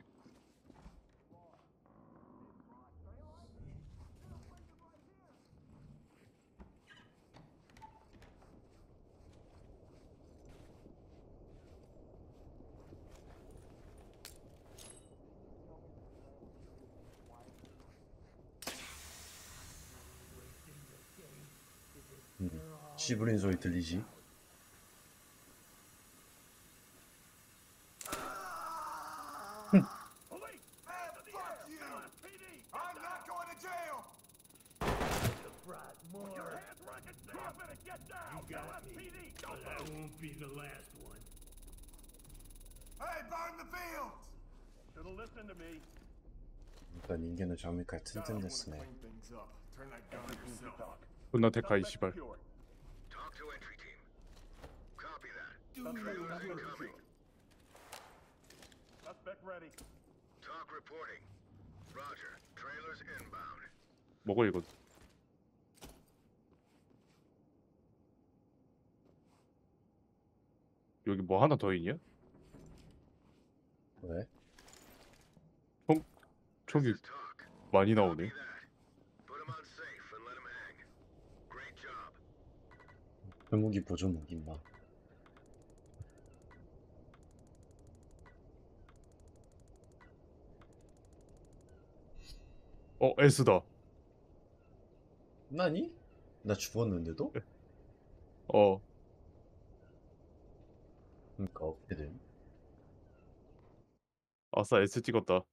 씨부린 소리 들리지? Police! Hands in the air! LSPD! I'm not going to jail! Put your hands where I can see them and get down! LSPD! Don't move! Won't be the last one. Hey, burn the fields! Should've listened to me. 일단 인계는 장미칼 튼튼했으네. things up. Turn that gun on yourself. 존나 대가이 씨발. Talk to entry team. Copy that. Trailers incoming. Suspect ready. Talk reporting. Roger. Trailers inbound. 먹어 이거. 여기 뭐 하나 더 있냐? 왜? 저기 Talk. 많이 Copy 나오네. that. Put him on safe and let him hang. Great job. 무기 보조 무기 막. S다. 나니? 나 죽었는데도? 어. 그러니까 어떻게든. 아싸 S 찍었다.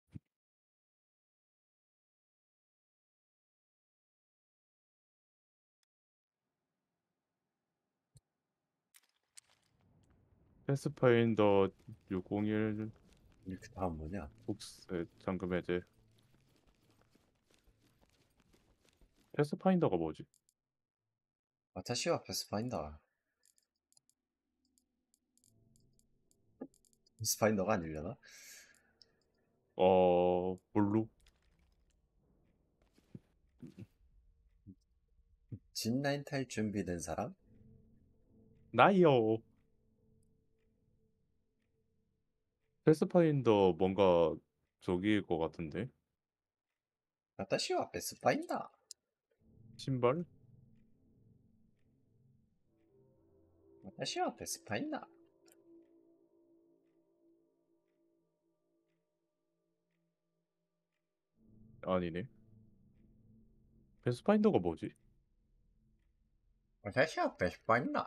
패스파인더 601 이렇게 다음 뭐냐? 복세 잠금 해제. 패스파인더가 뭐지? 아타시와 패스파인더. 패스파인더가 아니려나? 블루? 진9 탈 준비된 사람? 나요. 패스파인더 뭔가 저기일 것 같은데? 아타시와 패스파인더. 신발? 아타시와 패스파인더. 아니네. 패스파인더가 뭐지? 아타시와 패스파인더.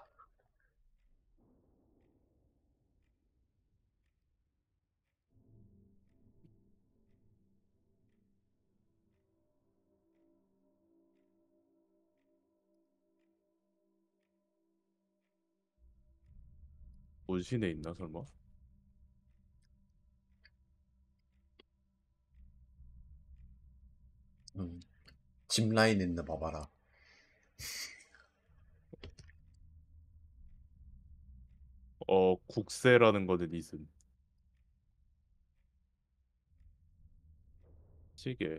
문신에 있나 설마? 짚라인 있는 봐봐라. 국세라는 거는 있음. 시계.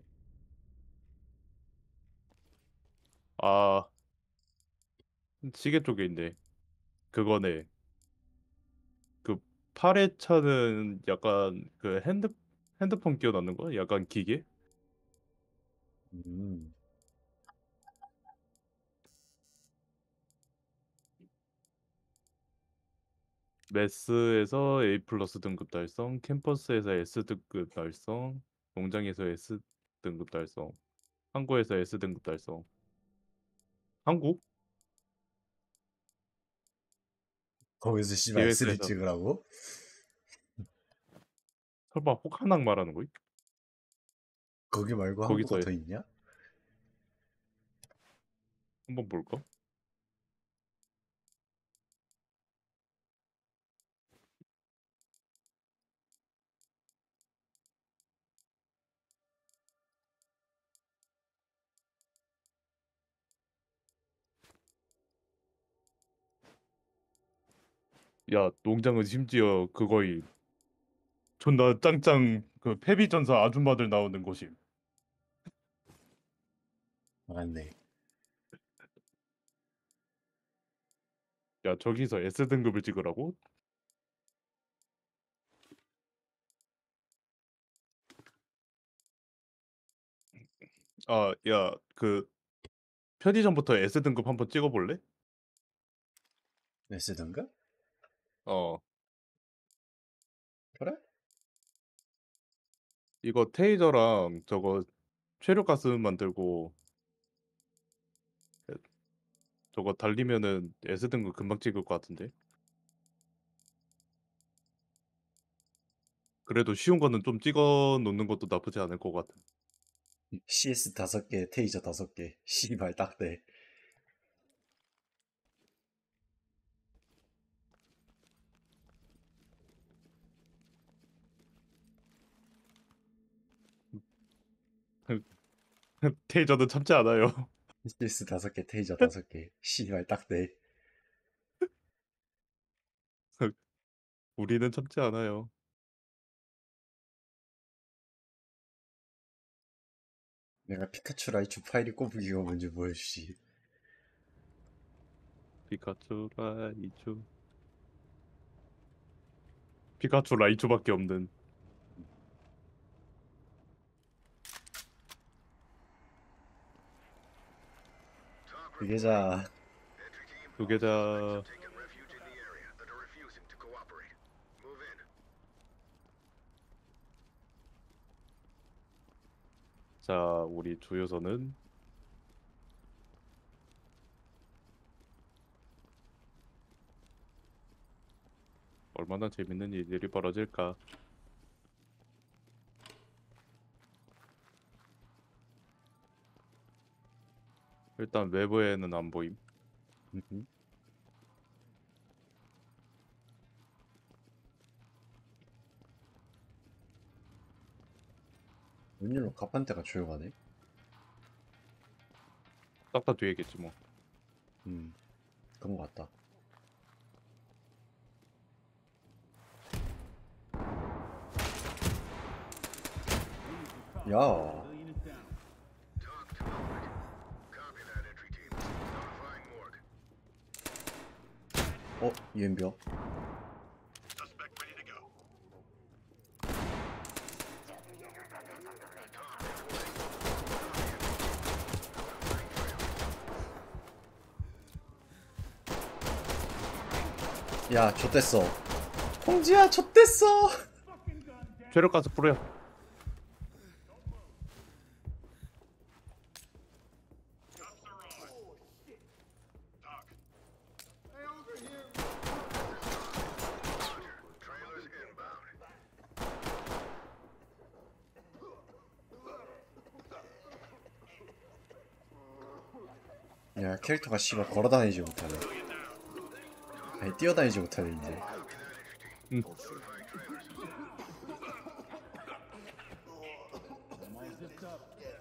아, 시계 쪽에 있네. 그거네. 그 8회차는 약간 그 핸드폰 끼워 넣는 거? 약간 기계? 음. 메스에서 A 플러스 등급 달성, 캠퍼스에서 S 등급 달성, 농장에서 S 등급 달성, 항구에서 S 등급 달성. 항구? 거기서 씨발 S를 DS에서 찍으라고? 설마 혹한항 말하는 거야? 거기 말고 항구가 거기서 더 있냐? 한번 볼까? 야, 농장은 심지어 그거이 존나 짱짱 그 패비전사 아줌마들 나오는 곳임. 맞네. 야, 저기서 S 등급을 찍으라고? 아, 야, 그 편의점부터 S 등급 한번 찍어볼래? S든가? 어, 그래? 이거 테이저랑 저거 최료가스 만들고 저거 달리면은 S 등급 금방 찍을 것 같은데. 그래도 쉬운 거는 좀 찍어 놓는 것도 나쁘지 않을 것 같아. CS 5개, 테이저 5개. 씨발 딱대. 테이저는 참지 않아요. CS 5개, 테이저 5개. 씨발 딱대. 우리는 참지 않아요. 내가 피카츄 라이츄 파이리 꼽기가 뭔지 보여주지. 피카츄 라이츄. 피카츄 라이츄밖에 없는. 그 계좌. 두 계좌. Taken refuge in the area that are refusing to cooperate. Move in. 자, 우리 주유소는 얼마나 재밌는 일들이 벌어질까? 일단 외부에는 안 보임. 웬일로 갑판대가 조용하네? 딱 다 뒤에겠지 뭐. 그런 것 같다. 야, Civilian is down. Talk to it. Copy that, entry team. Notifying morgue. 유엔비어. Suspect ready to go. 야, 좆됐어. 홍지야, 좆됐어. 최료가스 뿌려. Trailers inbound. 야, 캐릭터가 씨발 걸어다니지 못하네. 아니, 뛰어다니지 못하네 이제. I'm all zipped up.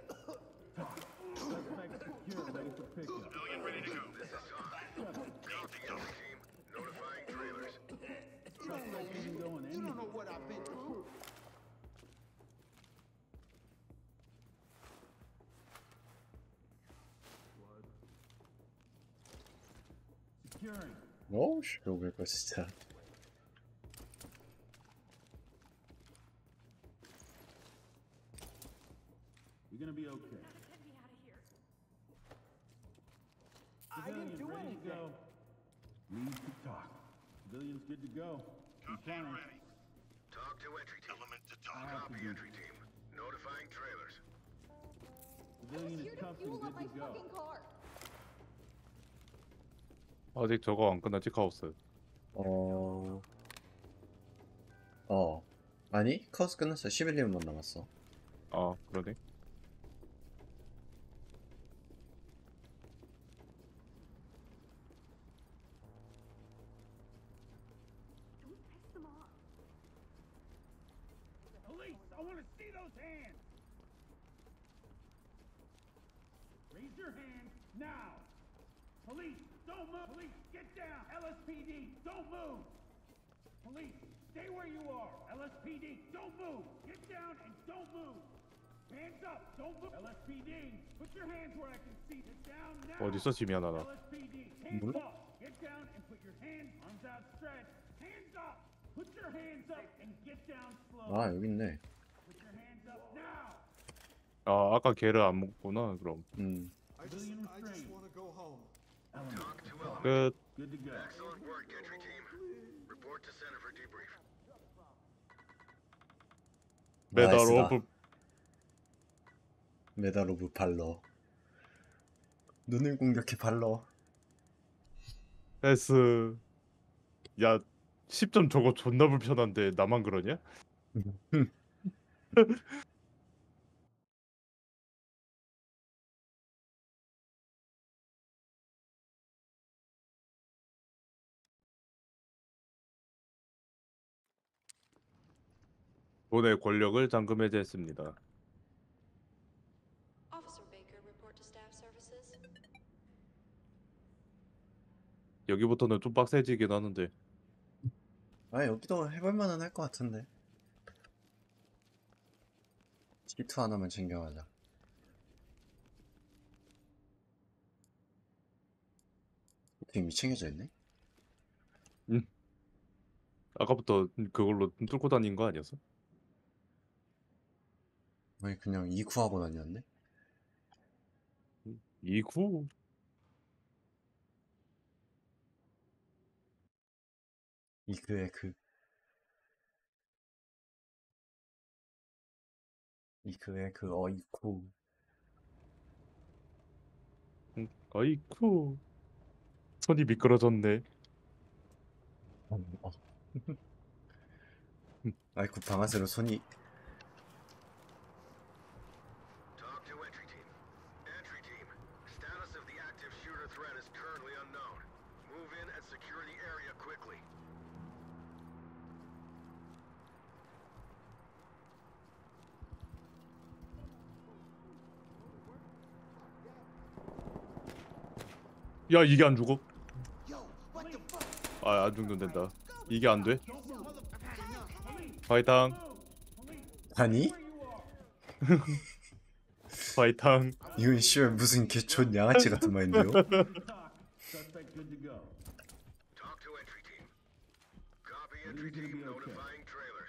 Suspect secure, ready for pickup. Civilian ready to go. This is Talk. Copy, entry team. Notifying trailers. Suspect isn't going You don't anywhere. know what I've been through. Securing. 어우 씨, 욕을 거 진짜. okay. Get me out of here. I didn't do anything. Lead to talk. Civilians good to go. Copy ready. Talk to entry team. Element to talk. Copy entry team. Notifying trailers. Civilian is cuffed and good to go. 아직 저거 안 끝났지 카오스. 아니 카우스 끝났어. 11년만 남았어. 아 그러네. Don't piss them off. Police, I want to see those hands. Raise your hands now. Police, don't move. Police, get down. LSPD, don't move. Police, stay where you are. LSPD, don't move. Get down and don't move. Hands up, don't move. LSPD, put your hands where I can see. Get down now. 어딨어 짐이 하나다. LSPD, hands 몰라? up. Get down and put your hands, arms outstretched. Hands up. Put your hands up and get down slow. 아 여기 있네. Put your hands up now. 아 아까 걔를 안 먹구나 그럼. I just want to go home. Talk to element. 끝. Good to go. Excellent work, entry team. Report to center for debrief. 메달 나이스다. 오브. 메달 오브 발러. 눈을 공격해 발러. S. 야 10점 저거 존나 불편한데 나만 그러냐? 돈의 권력을 잠금해제했습니다. Officer Baker, report to staff services. 여기부터는 좀 빡세지긴 하는데. 아 여기도 해볼만은 할 것 같은데. G2 하나만 챙겨가자. 어떻게 이미 챙겨져 있네? 아까부터 그걸로 뚫고 다닌 거 아니었어? 아니 그냥 2구 하고 다녔네? 2구? 이그의 그 이그의 그 어이쿠. 아이쿠. 손이 미끄러졌네. 아이쿠 방아쇠로 손이. Talk to entry team. Entry team. Status of the active shooter threat is currently unknown. Move in and secure the area quickly. 야 이게 안 죽어? 아 안 죽는단다. 이게 안 돼? 파이탕. 아니? 파이탕. 이건 씨발 무슨 개촌 양아치 같은 마인드요? Suspect good to go. Talk to entry team. Copy entry team notifying trailers.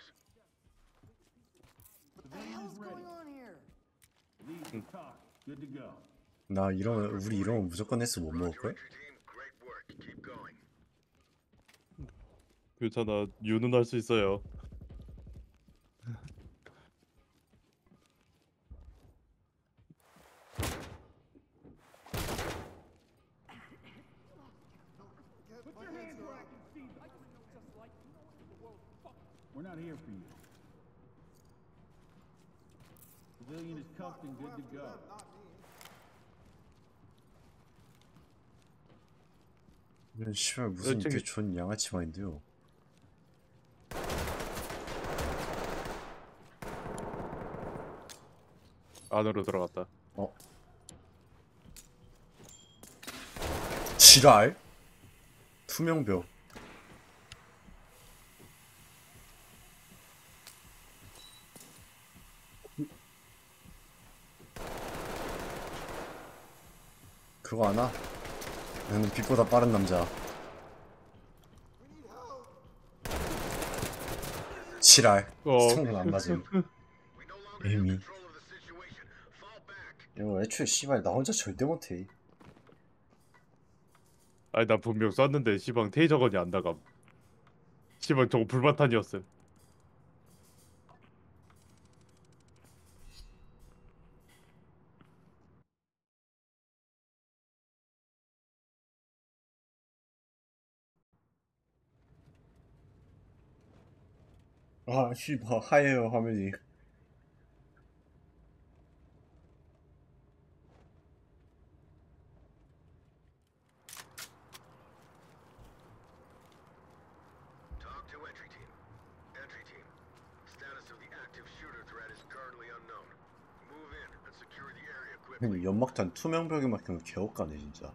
What the hell's going on here? Lead to talk. Good to go. 나 이러면 우리 이러면 무조건 S 못 먹을 걸? Entry team, great work. Keep going. 괜찮아. 유는 할 수 있어요. Put your hands where I can see them. We're not here for you. Civilian is cuffed and good to go. 이건 씨발 무슨 저기- 개촌 양아치 마인드요? 안으로 들어갔다. 지랄? 투명벽. 그거 아나? 나는 빛보다 빠른 남자. 지랄. 어. 성공 안 맞음. We no longer have Amy. control of the situation. Fall back. 이거 애초에 씨발 나 혼자 절대 못해. 아니 나 분명 쐈는데 시방 테이저건이 안 나감. 시방 저거 불바탄이었음. 아 씨발 하얘요 화면이. Talk to entry team. Entry team. Status of the active shooter threat is currently unknown. Move in and secure the area quickly. 근데 연막탄 투명벽에 막히면 개업가네 진짜.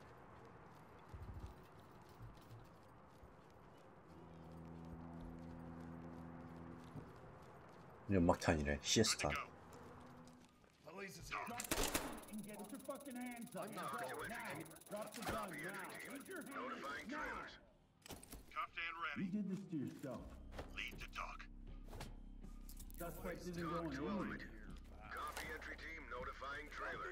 연막탄이래 CS탄. Police is here. And get your fucking hands up. Talk to entry team. Drop the gun Copy now. entry team. Raise your hands Notifying now. trailers. Cuffed and You ready. did this to yourself. Lead to talk. Suspect isn't Talk going to anywhere. element. Copy entry team notifying trailers.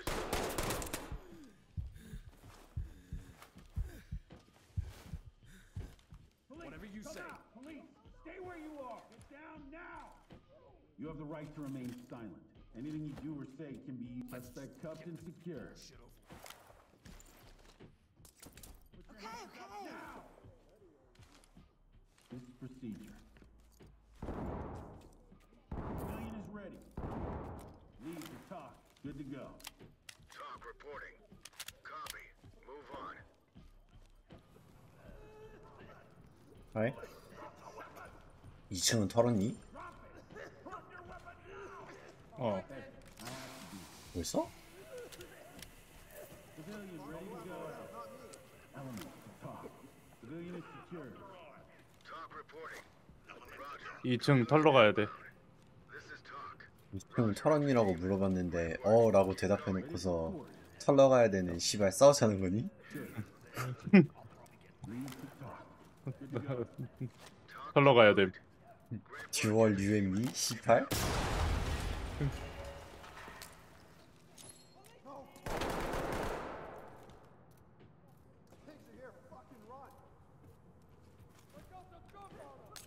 Police, whatever you say. Police, stay where you are. Get down now. You have the right to remain silent. Anything you do or say can be suspect cuffed and secured. Okay. This is procedure. Civilian is ready. Lead to talk. Good to go. Talk reporting. Copy. Move on. 아이? 2층은 털었니? 어. 벌써? Civilian ready to go. Element to talk. Civilian is secured. Talk reporting. Roger. 2층 털러 가야 돼. This is talk. 2층은 털었니라고 물어봤는데 라고 대답해놓고서 털러 가야 되는 씨발 싸우자는 거니? Lead to talk. Good to go. 털러 가야 돼. 듀얼 UME 18? Pigs are here, fucking run. Look out the gun on us.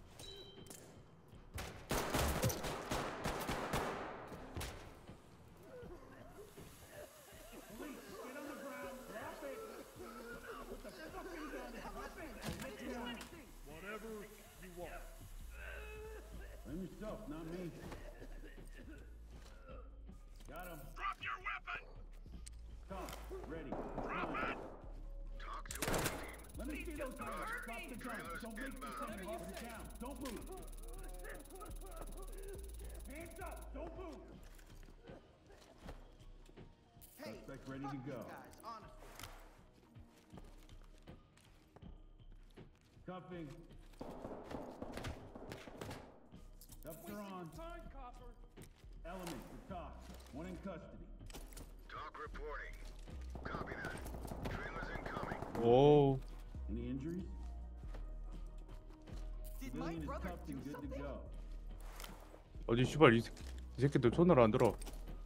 Police, get on the ground. Drop it. Put the fucking gun. Drop it. Let you know. Whatever you want. Blame yourself, not me. Got him. Drop your weapon! Talk. Ready. Drop it! Talk to entry team. Let me see those hands. Drop the gun. Don't make the sound. Hold it down. Don't move. Hands up. Don't move. Hey, Suspect ready to fuck go. you guys, honestly. Cuffing. Cuffs are on. Time, copper. Element to talk. One in custody. Talk reporting. Copy that. Trailers incoming. 오. Any injuries? Did my Civilian is brother cuffed do and good to something? go. 어디 씨발 이 새끼들 손을 안 들어.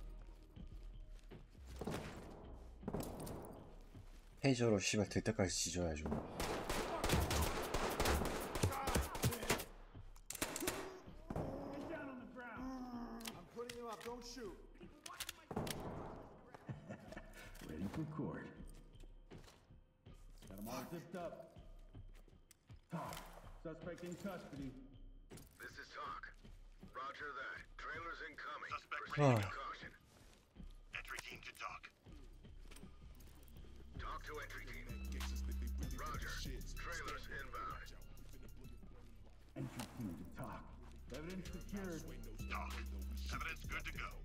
페이저로 씨발 될 때까지 지져야죠. Get down on the ground. I'm putting you up, don't shoot. Ready for court. Got them all zipped up. Talk. Suspect in custody. This is talk. Roger that. Trailers incoming. Suspect Proceed with Ah. caution. Entry team to talk. Talk to entry team. Roger. Trailers inbound. Entry team to talk. Evidence secured. Talk. Evidence good to go.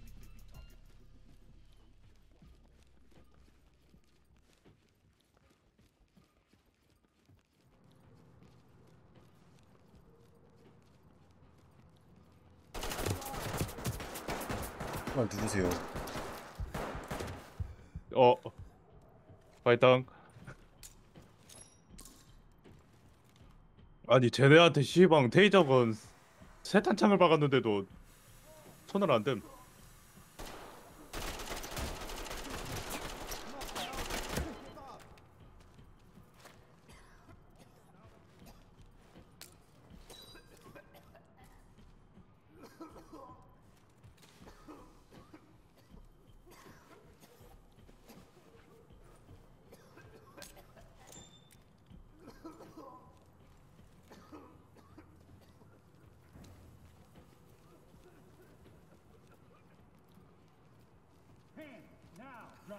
정말 누구세요? 파이팅. 아니 쟤네한테 시방 테이저건 세탄창을 박았는데도 손을 안 댐.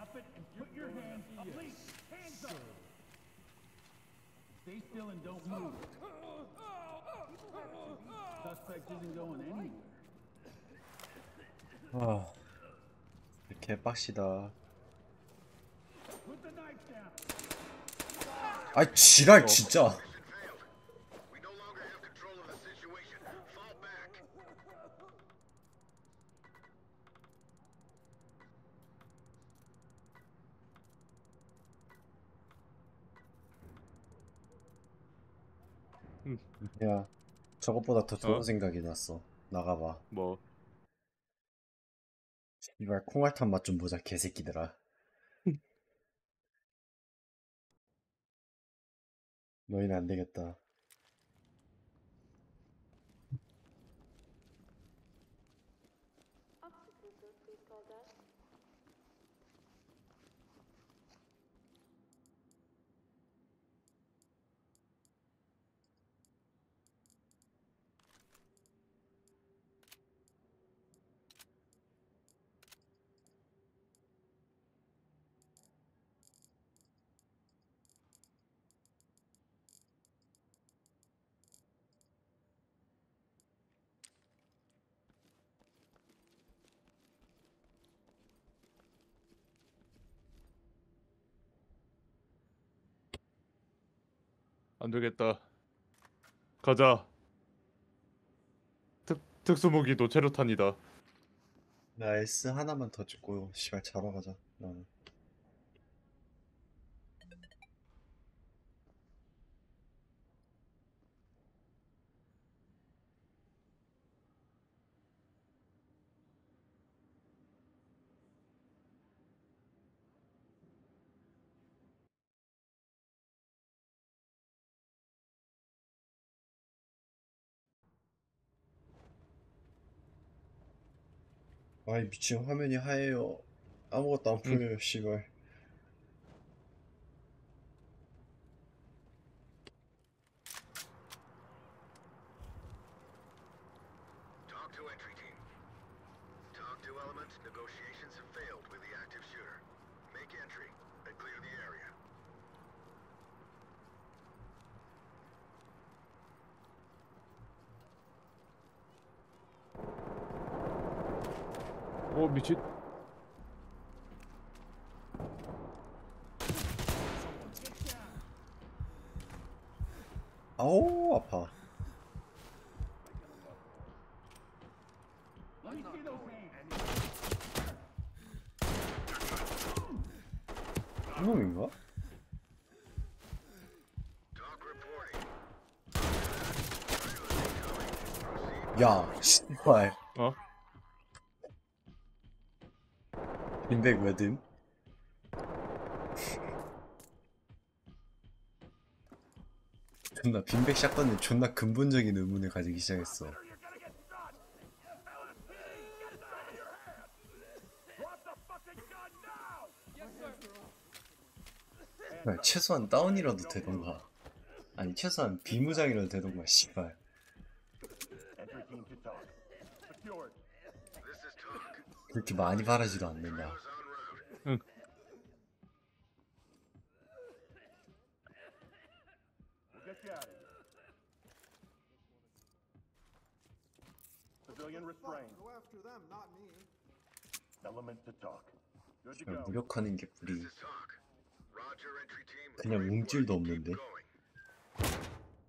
Drop it and put your hands up. Please, hands up. Stay still and don't move. Suspect isn't going anywhere. 아, 개빡시다. Put the knife down. 아, 지랄 진짜. Mission failed. We no longer have control of the situation. Fall back. 야, 저것보다 더 좋은 어? 생각이 났어. 나가봐. 뭐 이발 콩알탄 맛 좀 보자, 개새끼들아. 너희는 안 되겠다. Oxycruiser, please call desk. 안 되겠다. 가자. 특수무기 노체루탄이다. 나 S 하나만 더 찍고 씨발 자러 가자. 나는. 아이 미친 화면이 하얘요. 아무것도 안 보여요, 씨발. Talk to entry team. Talk to element. Negotiations have failed with the active shooter. Make entry and clear the area. 오 미친. 아우 아파. Let me see those hands. 한놈인가? Talk reporting. 야, 씨발. 어? 빈백 왜 듦? 존나 빈백 샷건에 존나 근본적인 의문을 가지기 시작했어. You're gonna get shot. LSPD, get this out of your hands. Drop the fucking gun now. 씨발, 최소한 다운이라도 되던가. 아니 최소한 비무장이라도 되던가, 씨발. Entry team to talk. Secured. This is talk. 그렇게 많이 바라지도 않는다. Trailers en route. 응. We'll get you out of here. Civilian restrained. Go after them, not me. Element to talk. Good to 그냥 go. 무력하는 게 우리 This is talk. Roger, entry team. 그냥 Great work. 움찔도 Keep 없는데. going.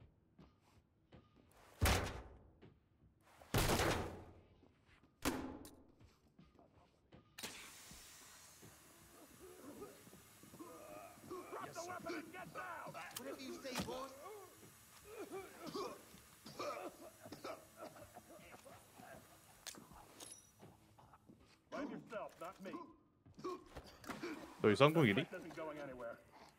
Drop the weapon and get down. Whatever you say, boss. Blame yourself, not me. 너희 쌍둥이니? This isn't going anywhere.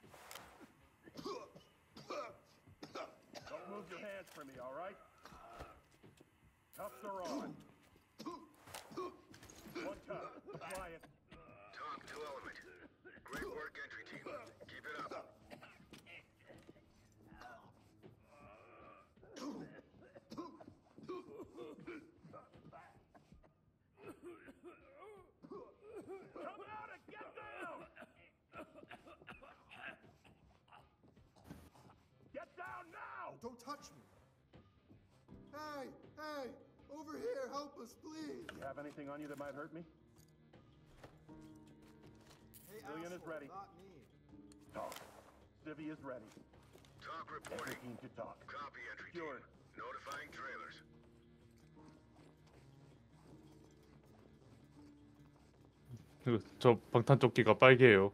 Don't move your hands for me, all right? Cuffs are on. One cuff. Apply it. Talk to element. Great work, entry team. Keep it up. Come out and get down! don't touch me. Hey, hey, over here, help us, please. You have anything on you that might hurt me? Hey, Civilian is asshole, ready. not me. Talk. Civvy is ready. Talk Entry reporting. team to talk. Copy entry Secured. team. Notifying trailers. 저 방탄조끼가 빨개요.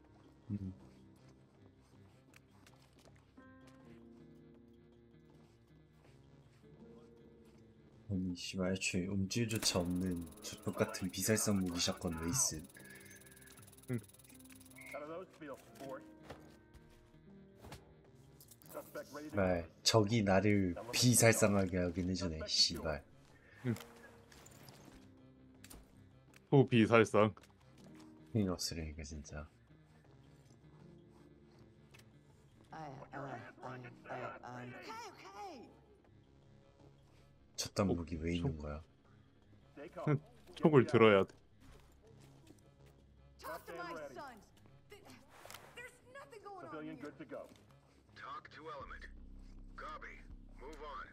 아니 씨발 애초에 음질조차 없는 저쪽 같은 비살성 무기 샷건 왜 있음. How do those feel, sport? Suspect ready to 씨발 적이 나를 비살상하게 하긴 해주네 씨발. 소비살상. 힘이 없으려니까 진짜. Okay. 저딴 무기 왜 있는 거야? stay calm. 총을 들어야 돼. Talk to my ready. sons. There's nothing going on Civilian here. good to go. Talk to element. Copy. Move on.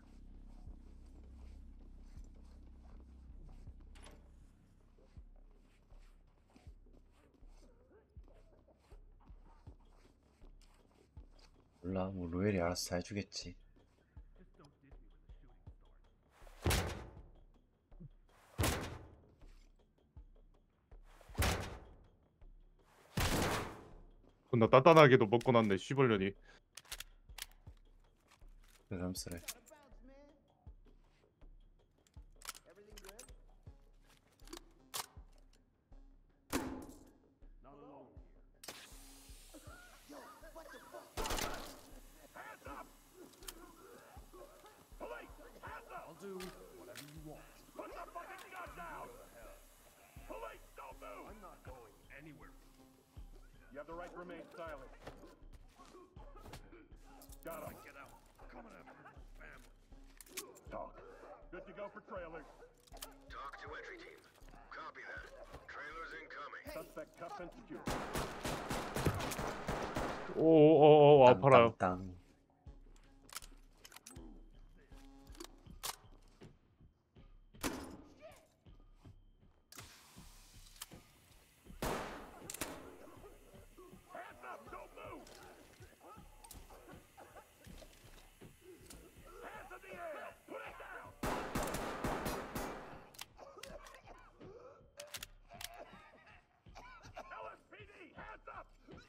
몰라 뭐 로엘이 알아서 다 해주겠지. 존나 단단하게도 먹고 났네 씨벌년이. 부담스레. I'll do whatever you want. Put the fucking gun down! Police, don't move! I'm not going anywhere. You have the right to remain silent. Got him. Get out. Coming after your family. Talk. Good to go for trailers. Talk to entry team. Copy that. Trailers incoming. Suspect cuffed and secured. 오오오 아파라요. 땅땅땅. Hands up! Don't move! Hands in the air! Put it down! LSPD, hands up!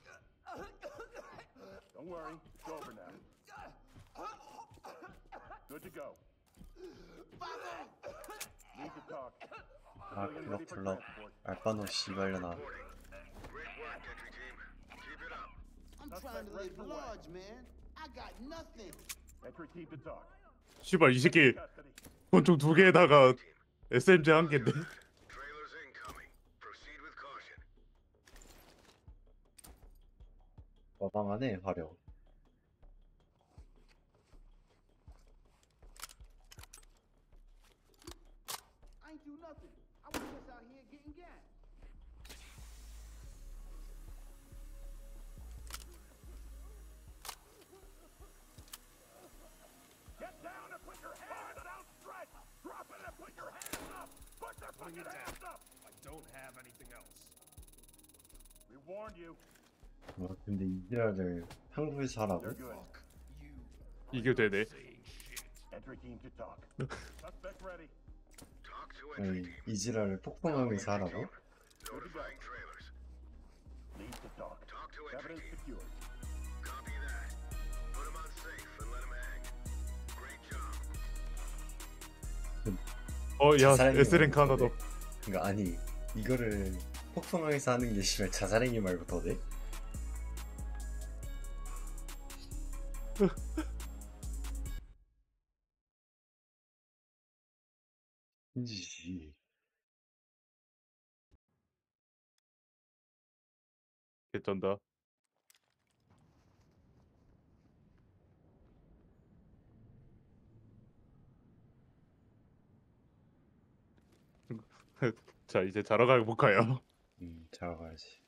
Don't worry, it's over now. Good to go. Need to talk. 아 Civilian ready for 블럭블럭 transport. 알바노 씨발려나. Great work, entry team. Keep it up. I'm trying to live large, man. I got nothing. Entry team to talk. 씨발 이 새끼 Custody. 권총 2개에다가 SMG 1개인데. Trailers incoming. Proceed with caution. 와방하네 화력. I ain't do nothing. I was just out here getting gas. Get down and put your hands outstretched! Drop it and put your hands up! Put your fucking hands up! I don't have anything else. We warned you. 와 근데 이 지랄을 한국에서 하라고? They're good. 이게 되네. Entry team to talk. Suspect ready. Talk to entry 아니 team. 이 지랄을 폭풍하면서 하라고? Notifying trailers. Need to talk. Talk to entry Evidence team. secured. Copy that. Put him on safe and let him hang. Great job. 야 자살행위 S랭크 하나 말고 더. 더 돼? 그러니까 아니 이거를 폭풍하면서 하는 게 씨발 자살행위 말고 더 돼? 인지지. 개쩐다. 자 이제 자러 가볼까요? 자러 가야지.